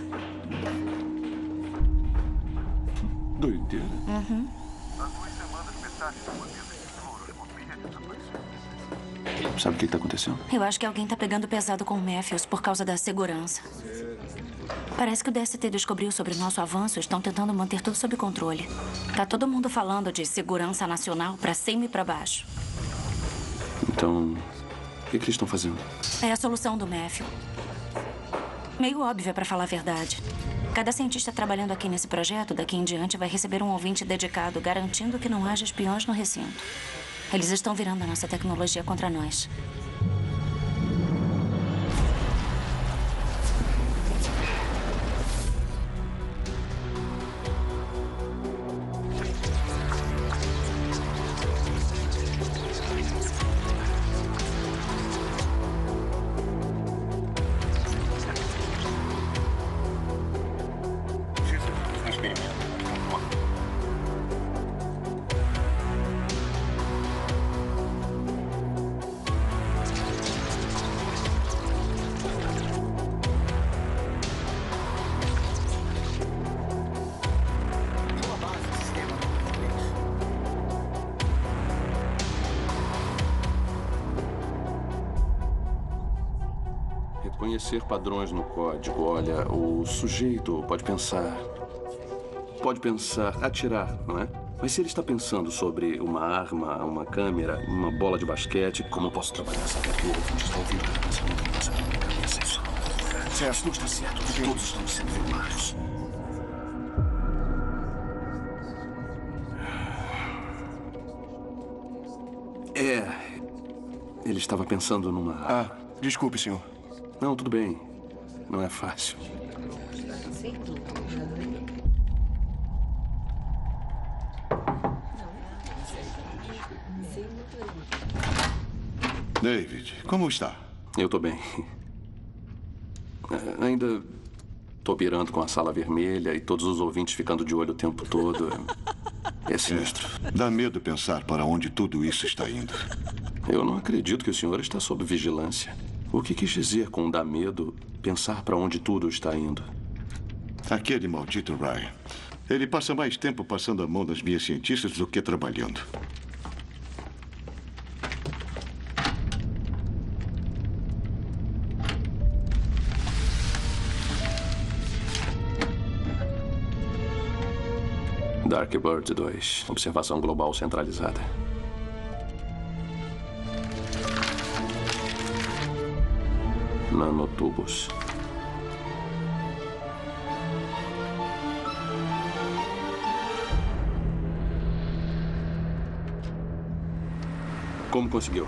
Doideira. Uhum. Sabe o que está acontecendo? Eu acho que alguém tá pegando pesado com o Matthews por causa da segurança. Parece que o D S T descobriu sobre o nosso avanço e estão tentando manter tudo sob controle. Tá todo mundo falando de segurança nacional pra cima e pra baixo. Então, o que, que eles estão fazendo? É a solução do Matthew. Meio óbvia, pra falar a verdade. Cada cientista trabalhando aqui nesse projeto, daqui em diante, vai receber um ouvinte dedicado, garantindo que não haja espiões no recinto. Eles estão virando a nossa tecnologia contra nós. crime. Reconhecer padrões no código. Olha, o sujeito pode pensar... Pode pensar, atirar, não é? Mas se ele está pensando sobre uma arma, uma câmera, uma bola de basquete... Como eu posso trabalhar essa criatura? O está ouvindo? Mas eu não tenho passado na minha cabeça isso. Certo. Não está certo. Todos estamos sendo filmados. É... Ele estava pensando numa... Ah, desculpe, senhor. Não, tudo bem. Não é fácil. David, como está? Eu tô bem. Ainda tô pirando com a sala vermelha e todos os ouvintes ficando de olho o tempo todo. É sinistro. É, dá medo pensar para onde tudo isso está indo. Eu não acredito que o senhor está sob vigilância. O que quis dizer com dar medo, pensar para onde tudo está indo? Aquele maldito Ryan. Ele passa mais tempo passando a mão nas minhas cientistas do que trabalhando. Dark Bird dois. Observação global centralizada. Nanotubos. Como conseguiu?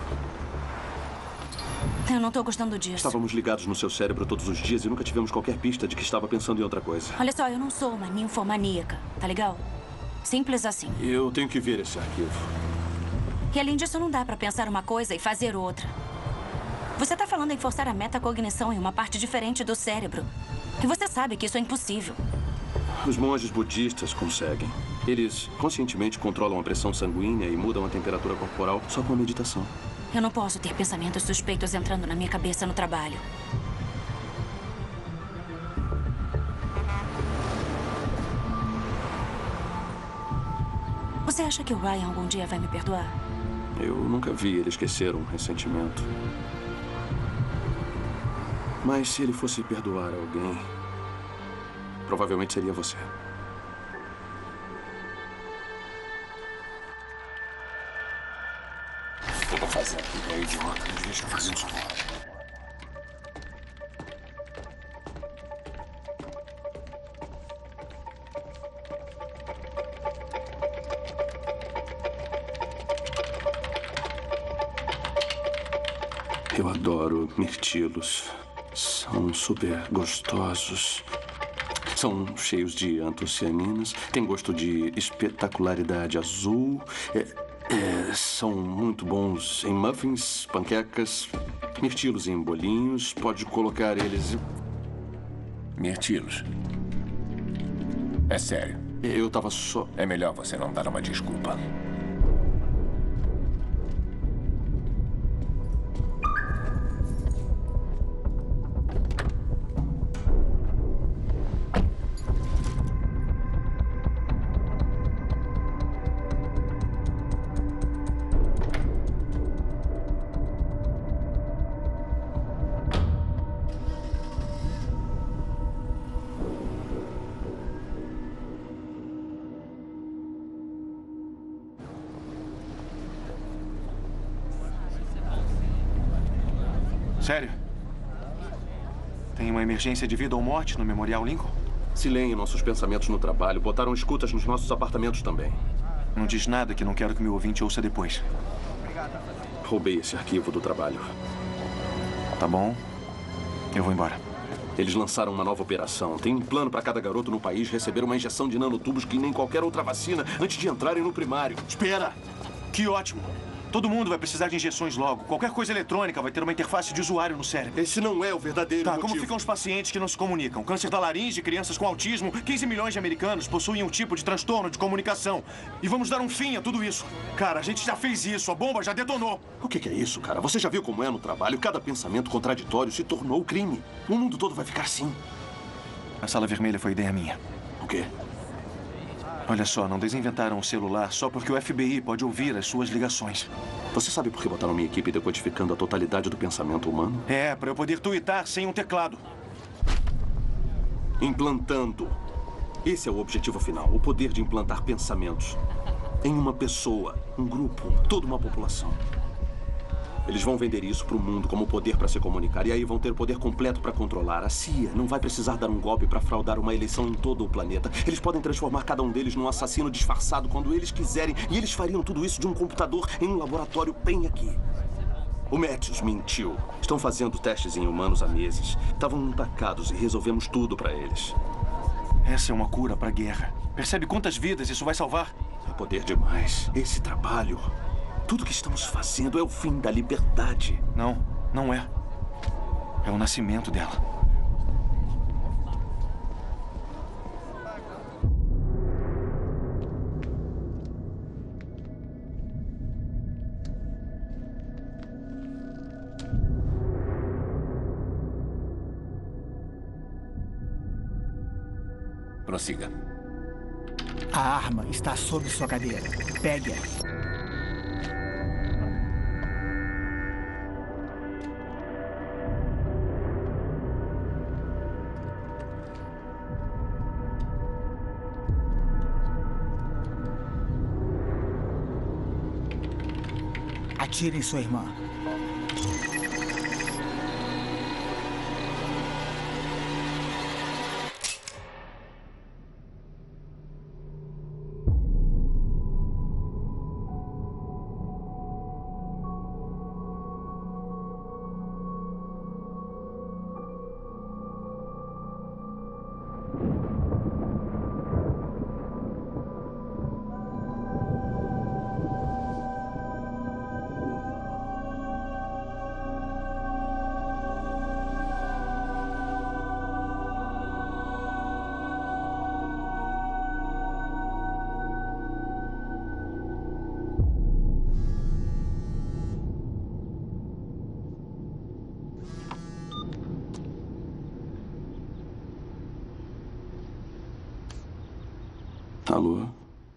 Eu não tô gostando disso. Estávamos ligados no seu cérebro todos os dias e nunca tivemos qualquer pista de que estava pensando em outra coisa. Olha só, eu não sou uma ninfomaníaca, tá legal? Simples assim. Eu tenho que ver esse arquivo. E além disso, não dá pra pensar uma coisa e fazer outra. Você tá falando em forçar a metacognição em uma parte diferente do cérebro. E você sabe que isso é impossível. Os monges budistas conseguem. Eles conscientemente controlam a pressão sanguínea e mudam a temperatura corporal só com a meditação. Eu não posso ter pensamentos suspeitos entrando na minha cabeça no trabalho. Você acha que o Ryan algum dia vai me perdoar? Eu nunca vi ele esquecer um ressentimento. Mas se ele fosse perdoar alguém, provavelmente seria você. Eu vou fazer aquilo, é idiota. Me deixa fazer isso agora. Eu adoro mirtilos. São super gostosos. São cheios de antocianinas. Tem gosto de espetacularidade azul. É, é, são muito bons em muffins, panquecas, mirtilos em bolinhos. Pode colocar eles... Mirtilos? É sério? Eu tava só... É melhor você não dar uma desculpa. Sério? Tem uma emergência de vida ou morte no Memorial Lincoln? Se leem nossos pensamentos no trabalho, botaram escutas nos nossos apartamentos também. Não diz nada que não quero que meu ouvinte ouça depois. Roubei esse arquivo do trabalho. Tá bom. Eu vou embora. Eles lançaram uma nova operação. Tem um plano para cada garoto no país receber uma injeção de nanotubos que nem qualquer outra vacina antes de entrarem no primário. Espera! Que ótimo! Todo mundo vai precisar de injeções logo. Qualquer coisa eletrônica vai ter uma interface de usuário no cérebro. Esse não é o verdadeiro tá, motivo. Como ficam os pacientes que não se comunicam? Câncer da laringe, crianças com autismo. quinze milhões de americanos possuem um tipo de transtorno de comunicação. E vamos dar um fim a tudo isso. Cara, a gente já fez isso. A bomba já detonou. O que, que é isso, cara? Você já viu como é no trabalho? Cada pensamento contraditório se tornou crime. O mundo todo vai ficar assim. A sala vermelha foi ideia minha. O quê? Olha só, não desinventaram o celular só porque o F B I pode ouvir as suas ligações. Você sabe por que botaram minha equipe decodificando a totalidade do pensamento humano? É, para eu poder tuitar sem um teclado. Implantando. Esse é o objetivo final. O poder de implantar pensamentos em uma pessoa, um grupo, toda uma população. Eles vão vender isso para o mundo como poder para se comunicar. E aí vão ter o poder completo para controlar. A C I A não vai precisar dar um golpe para fraudar uma eleição em todo o planeta. Eles podem transformar cada um deles num assassino disfarçado quando eles quiserem. E eles fariam tudo isso de um computador em um laboratório bem aqui. O Matthews mentiu. Estão fazendo testes em humanos há meses. Estavam empacados e resolvemos tudo para eles. Essa é uma cura para a guerra. Percebe quantas vidas isso vai salvar? É poder demais. Esse trabalho... Tudo que estamos fazendo é o fim da liberdade. Não, não é. É o nascimento dela. Prossiga. A arma está sob sua cadeira. Pegue-a. Atire em sua irmã. Alô?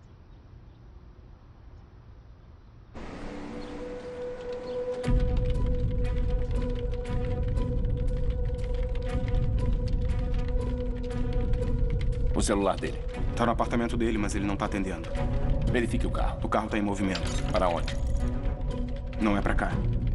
O celular dele. Tá no apartamento dele, mas ele não tá atendendo. Verifique o carro. O carro tá em movimento. Para onde? Não é pra cá.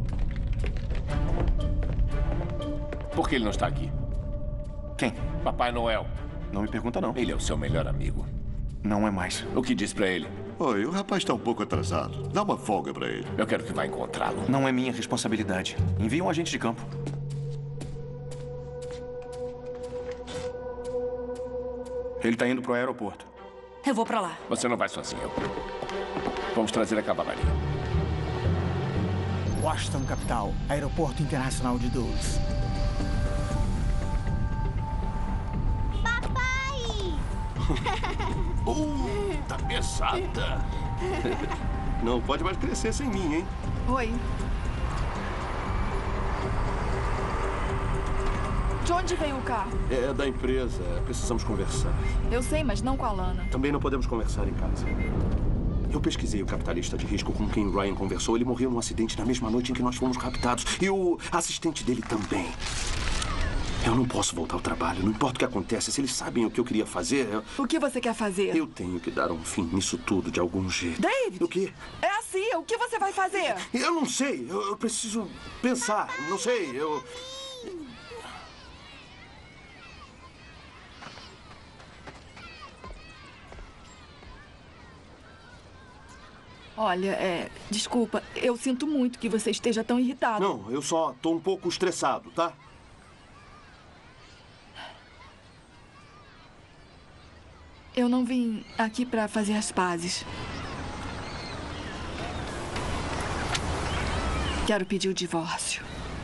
Por que ele não está aqui? Quem? Papai Noel. Não me pergunta, não. Ele é o seu melhor amigo. Não é mais. O que diz pra ele? Oi, o rapaz está um pouco atrasado. Dá uma folga pra ele. Eu quero que vá encontrá-lo. Não é minha responsabilidade. Envie um agente de campo. Ele tá indo pro aeroporto. Eu vou pra lá. Você não vai sozinho. Vamos trazer a cavalaria. Washington, capital. Aeroporto Internacional de Dulles. Uh, tá pesada. Não pode mais crescer sem mim, hein? Oi. De onde vem o carro? É da empresa. Precisamos conversar. Eu sei, mas não com a Lana. Também não podemos conversar em casa. Eu pesquisei o capitalista de risco com quem Ryan conversou. Ele morreu num acidente na mesma noite em que nós fomos raptados. E o assistente dele também. Eu não posso voltar ao trabalho. Não importa o que acontece. Se eles sabem o que eu queria fazer... Eu... O que você quer fazer? Eu tenho que dar um fim nisso tudo de algum jeito. David! O quê? É assim. O que você vai fazer? Eu não sei. Eu, eu preciso pensar. Não sei. Eu... Olha, é... Desculpa. Eu sinto muito que você esteja tão irritado. Não, eu só tô um pouco estressado, tá? Eu não vim aqui pra fazer as pazes. Quero pedir o divórcio.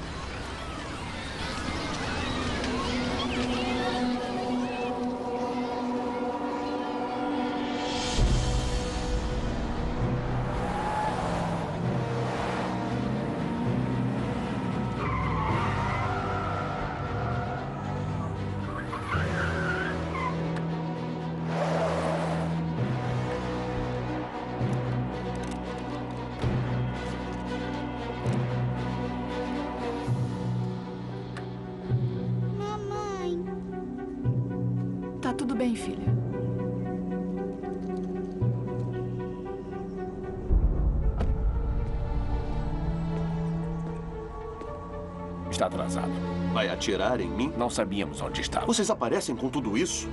Tá tudo bem, filha. Está atrasado. Vai atirar em mim? Não sabíamos onde estava. Vocês aparecem com tudo isso?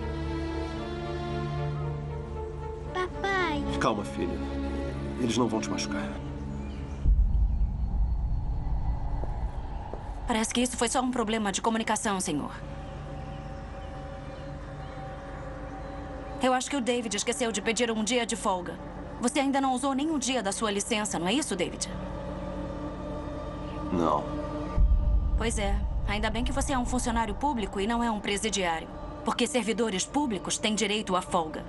Papai. Calma, filha. Eles não vão te machucar. Parece que isso foi só um problema de comunicação, senhor. Eu acho que o David esqueceu de pedir um dia de folga. Você ainda não usou nenhum dia da sua licença, não é isso, David? Não. Pois é. Ainda bem que você é um funcionário público e não é um presidiário. Porque servidores públicos têm direito à folga.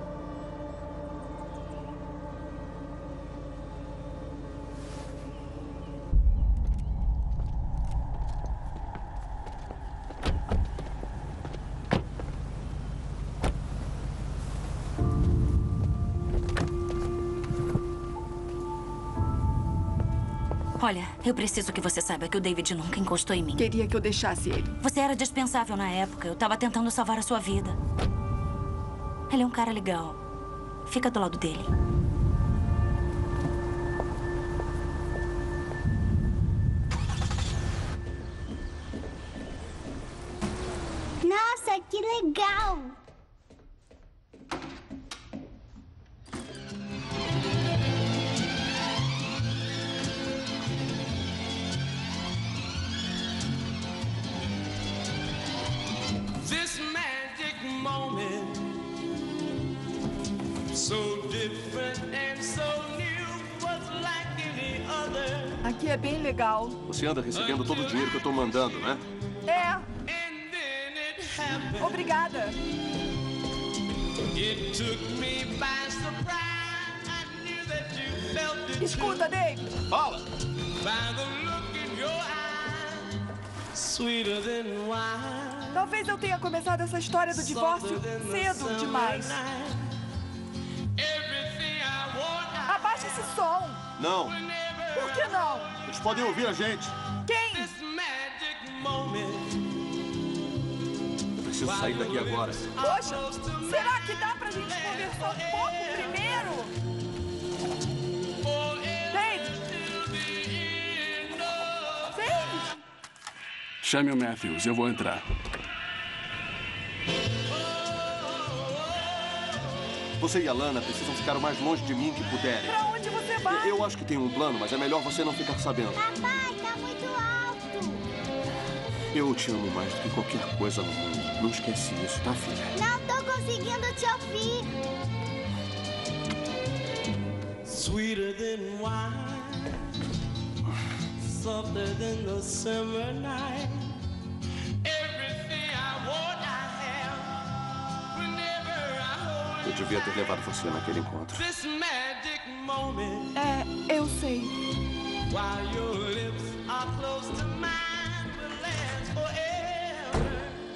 Olha, eu preciso que você saiba que o David nunca encostou em mim. Queria que eu deixasse ele. Você era dispensável na época. Eu estava tentando salvar a sua vida. Ele é um cara legal. Fica do lado dele. Nossa, que legal! This magic moment, so different and so new, was like any other. Aqui é bem legal. Você anda recebendo todo o dinheiro que eu tô mandando, né? É. Obrigada. It took me by surprise. I knew that you felt it. Escuta, David. Fala. By the look in your eye, sweeter than wine. Talvez eu tenha começado essa história do divórcio cedo demais. Abaixa esse som. Não. Por que não? Eles podem ouvir a gente. Quem? Eu preciso sair daqui agora. Poxa, será que dá pra gente conversar um pouco primeiro? David! David! Chame o Matthews, eu vou entrar. Você e a Lana precisam ficar o mais longe de mim que puderem. Pra onde você vai? Eu acho que tem um plano, mas é melhor você não ficar sabendo. Papai, tá muito alto. Eu te amo mais do que qualquer coisa no mundo. Não esquece isso, tá, filha? Não tô conseguindo te ouvir. Sweeter than wine, softer than the summer night. Everything I want, I have. Whenever I hold Eu devia ter levado você naquele encontro. this magic moment. É, eu sei. While your lips are close to mine, will last forever.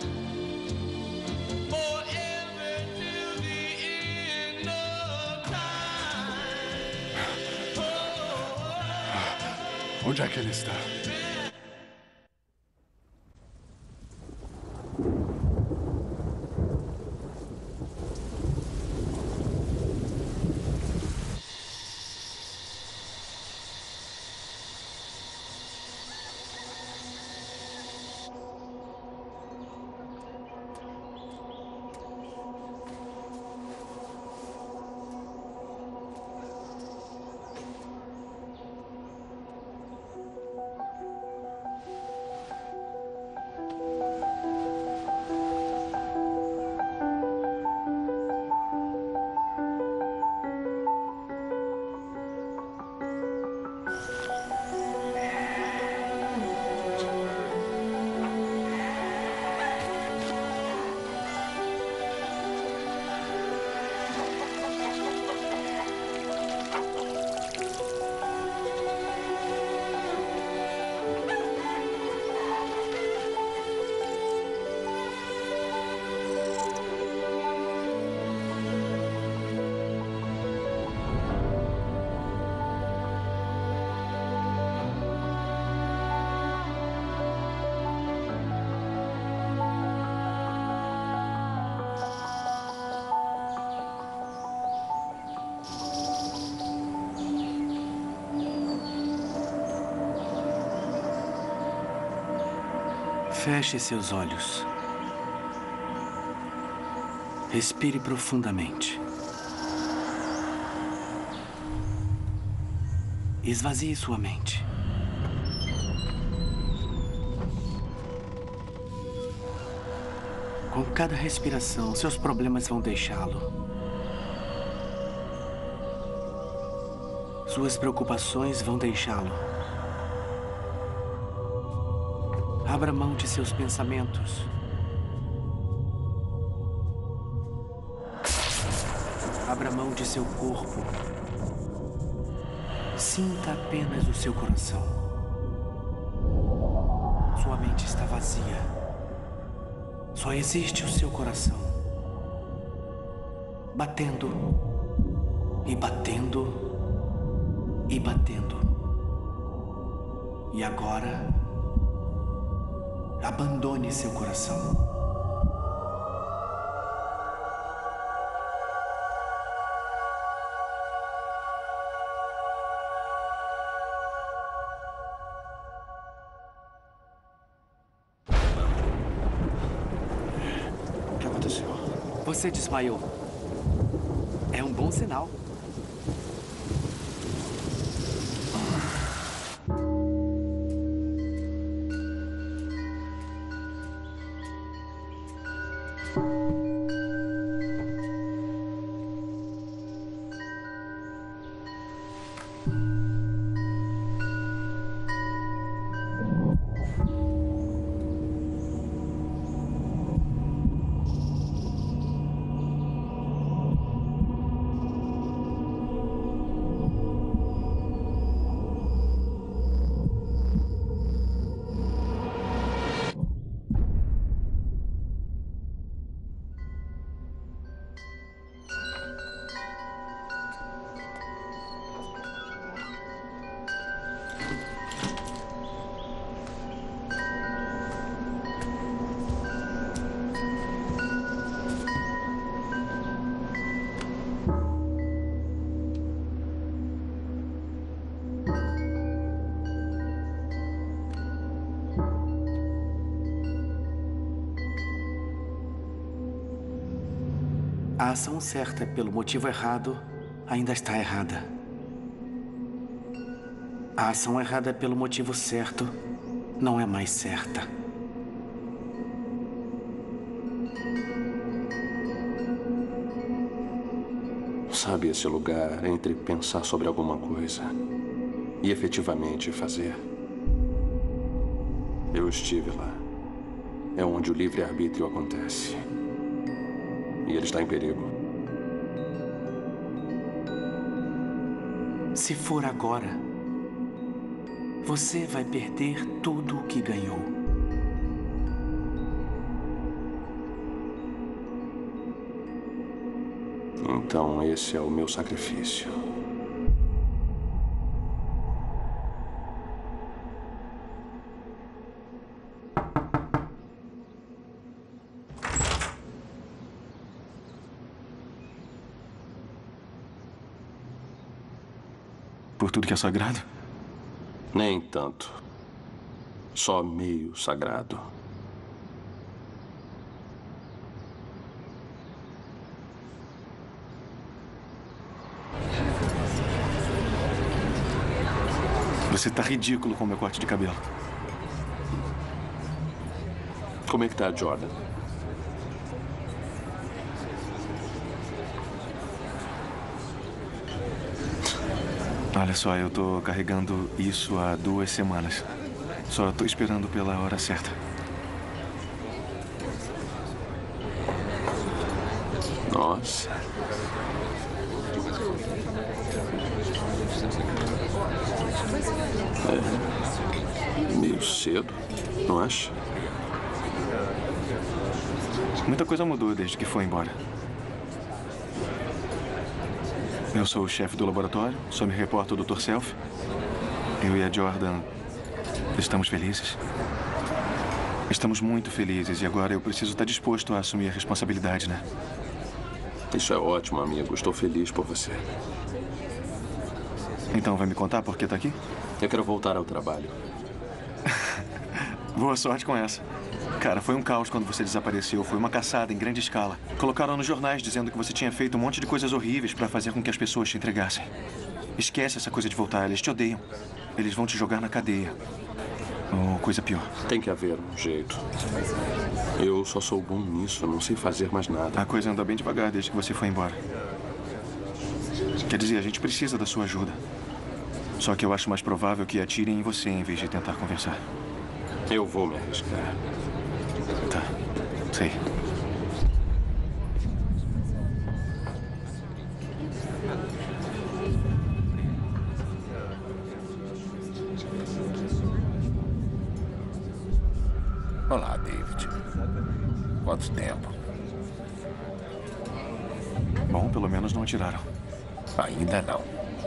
Forever till the end of time. Oh, Onde é que ele está? Feche seus olhos. Respire profundamente. Esvazie sua mente. Com cada respiração, seus problemas vão deixá-lo. Suas preocupações vão deixá-lo. Abra mão de seus pensamentos. Abra mão de seu corpo. Sinta apenas o seu coração. Sua mente está vazia. Só existe o seu coração. Batendo. E batendo. E batendo. E agora, abandone seu coração. O que aconteceu? Você desmaiou. É um bom sinal. A ação certa pelo motivo errado ainda está errada. A ação errada pelo motivo certo não é mais certa. Sabe esse lugar entre pensar sobre alguma coisa e efetivamente fazer? Eu estive lá. É onde o livre-arbítrio acontece. E ele está em perigo. Se for agora, você vai perder tudo o que ganhou. Então esse é o meu sacrifício. Por tudo que é sagrado? Nem tanto. Só meio sagrado. Você tá ridículo com meu corte de cabelo. Como é que tá, Jordan? Olha só, eu tô carregando isso há duas semanas. Só tô esperando pela hora certa. Nossa. É meio cedo, não acha? Muita coisa mudou desde que foi embora. Eu sou o chefe do laboratório, só me reporto ao doutor Self. Eu e a Jordan estamos felizes. Estamos muito felizes e agora eu preciso estar disposto a assumir a responsabilidade, né? Isso é ótimo, amigo. Estou feliz por você. Então vai me contar por que tá aqui? Eu quero voltar ao trabalho. Boa sorte com essa. Cara, foi um caos quando você desapareceu. Foi uma caçada em grande escala. Colocaram nos jornais dizendo que você tinha feito um monte de coisas horríveis para fazer com que as pessoas te entregassem. Esquece essa coisa de voltar. Eles te odeiam. Eles vão te jogar na cadeia. Ou coisa pior. Tem que haver um jeito. Eu só sou bom nisso. Não sei fazer mais nada. A coisa anda bem devagar desde que você foi embora. Quer dizer, a gente precisa da sua ajuda. Só que eu acho mais provável que atirem em você em vez de tentar conversar. Eu vou me arriscar. Tá. Sei. Olá, David. Quanto tempo? Bom, pelo menos não atiraram. Ainda não.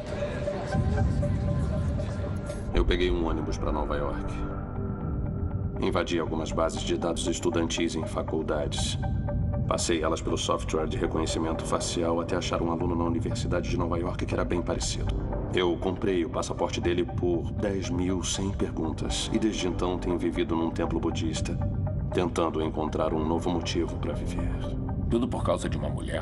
Eu peguei um ônibus para Nova York. Invadi algumas bases de dados estudantis em faculdades. Passei elas pelo software de reconhecimento facial até achar um aluno na Universidade de Nova York que era bem parecido. Eu comprei o passaporte dele por dez mil sem perguntas. E desde então tenho vivido num templo budista, tentando encontrar um novo motivo para viver. Tudo por causa de uma mulher?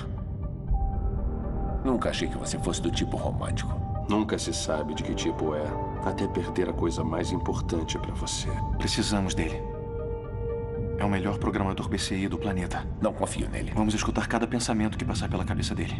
Nunca achei que você fosse do tipo romântico. Nunca se sabe de que tipo é, até perder a coisa mais importante para você. Precisamos dele. É o melhor programador B C I do planeta. Não confio nele. Vamos escutar cada pensamento que passar pela cabeça dele.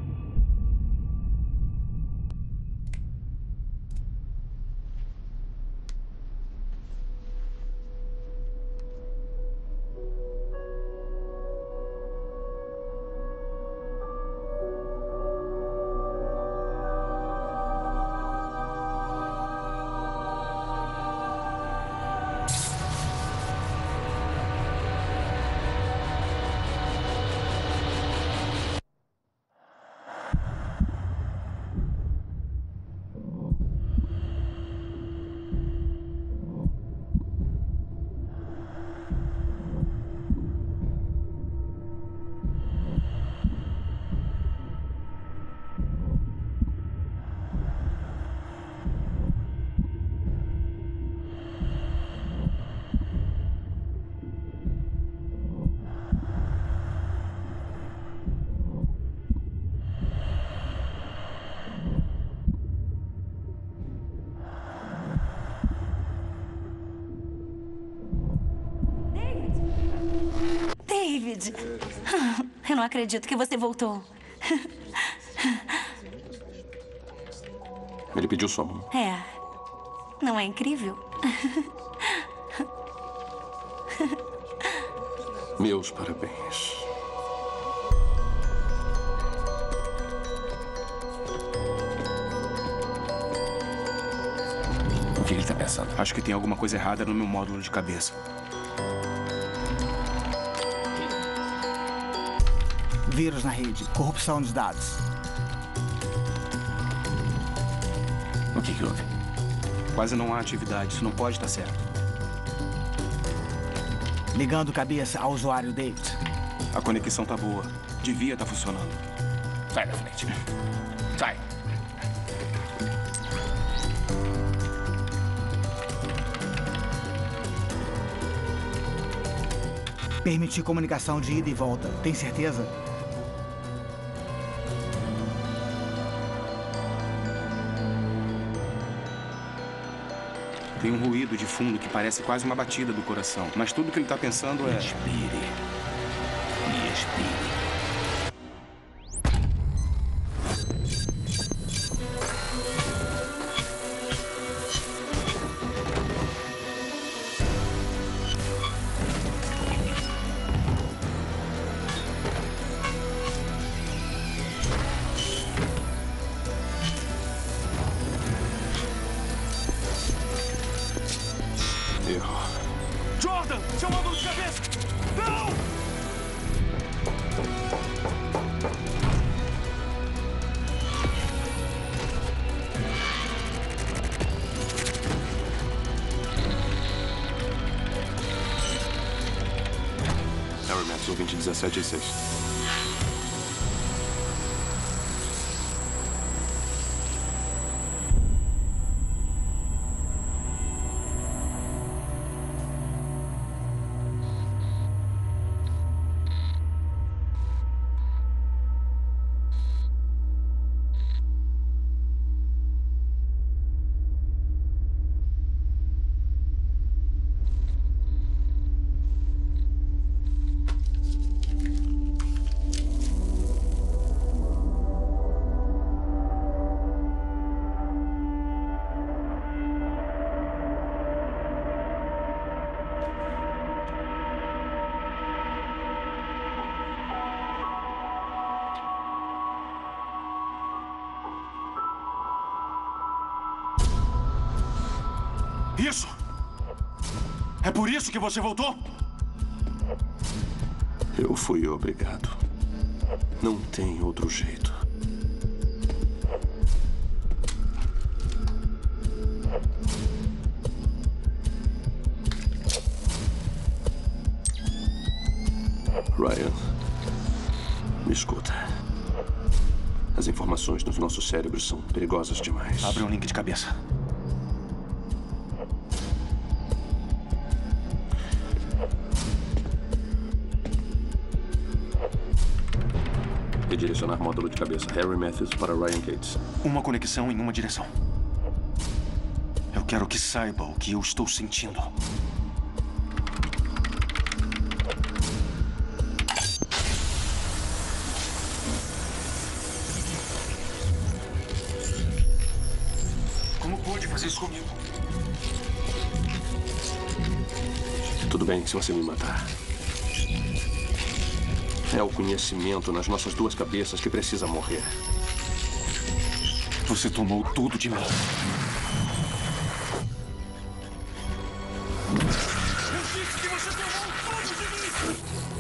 David, eu não acredito que você voltou. Ele pediu sua mão. É, não é incrível? Meus parabéns. O que ele está pensando? Acho que tem alguma coisa errada no meu módulo de cabeça. Vírus na rede. Corrupção dos dados. O que que houve? Quase não há atividade. Isso não pode estar certo. Ligando cabeça ao usuário David. A conexão tá boa. Devia estar funcionando. Sai da frente. Sai. Permitir comunicação de ida e volta. Tem certeza? Tem um ruído de fundo que parece quase uma batida do coração. Mas tudo que ele está pensando é... Respire. E expire. Jordan, seu módulo de cabeça! Não! Harry Max, ouvinte dezessete e seis. Isso! É por isso que você voltou? Eu fui obrigado. Não tem outro jeito. Ryan, me escuta. As informações nos nossos cérebros são perigosas demais. Abre um link de cabeça. Redirecionar módulo de cabeça. Harry Matthews para Ryan Cates. Uma conexão em uma direção. Eu quero que saiba o que eu estou sentindo. Como pôde fazer isso comigo? Tudo bem se você me matar. É o conhecimento nas nossas duas cabeças que precisa morrer. Você tomou tudo de mim. Eu disse que você tomou tudo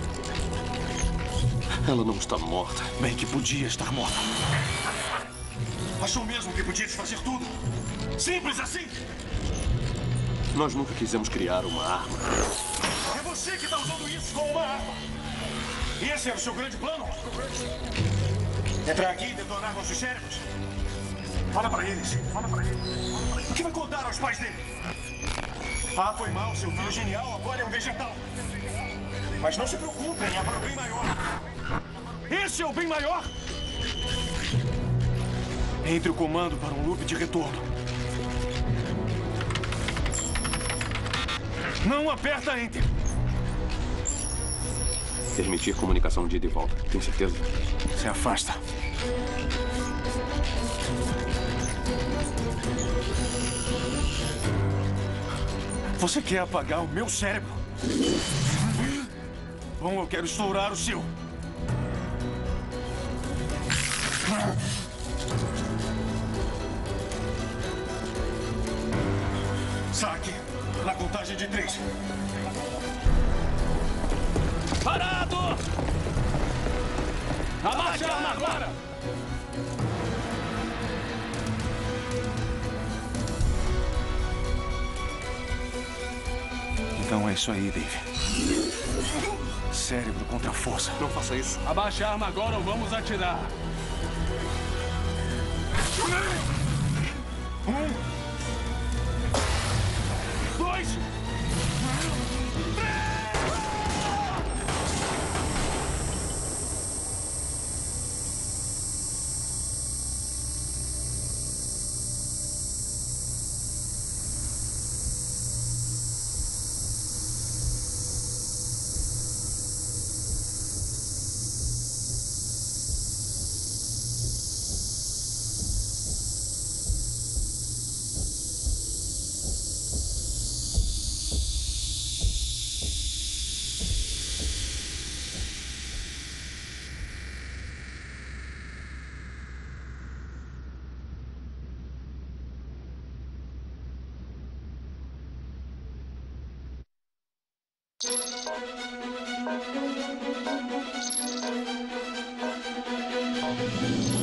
de mim! Ela não está morta. Bem que podia estar morta. Achou mesmo que podia desfazer tudo? Simples assim? Nós nunca quisemos criar uma arma. É você que está usando isso como uma arma. Esse era o seu grande plano? Entrar aqui e detonar nossos cérebros? Fala pra eles. Fala pra eles. O que vai contar aos pais dele? Ah, foi mal. Seu filho genial agora é um vegetal. Mas não se preocupem, é para o bem maior. Esse é o bem maior? Entre o comando para um loop de retorno. Não aperta Enter. Permitir comunicação de ida e volta. Tem certeza? Se afasta. Você quer apagar o meu cérebro? Bom, eu quero estourar o seu. Saque. Na contagem de três. Parado! Abaixa a arma agora! Então é isso aí, Dave. Cérebro contra a força. Não faça isso. Abaixa a arma agora ou vamos atirar. Um. Dois. Thank you.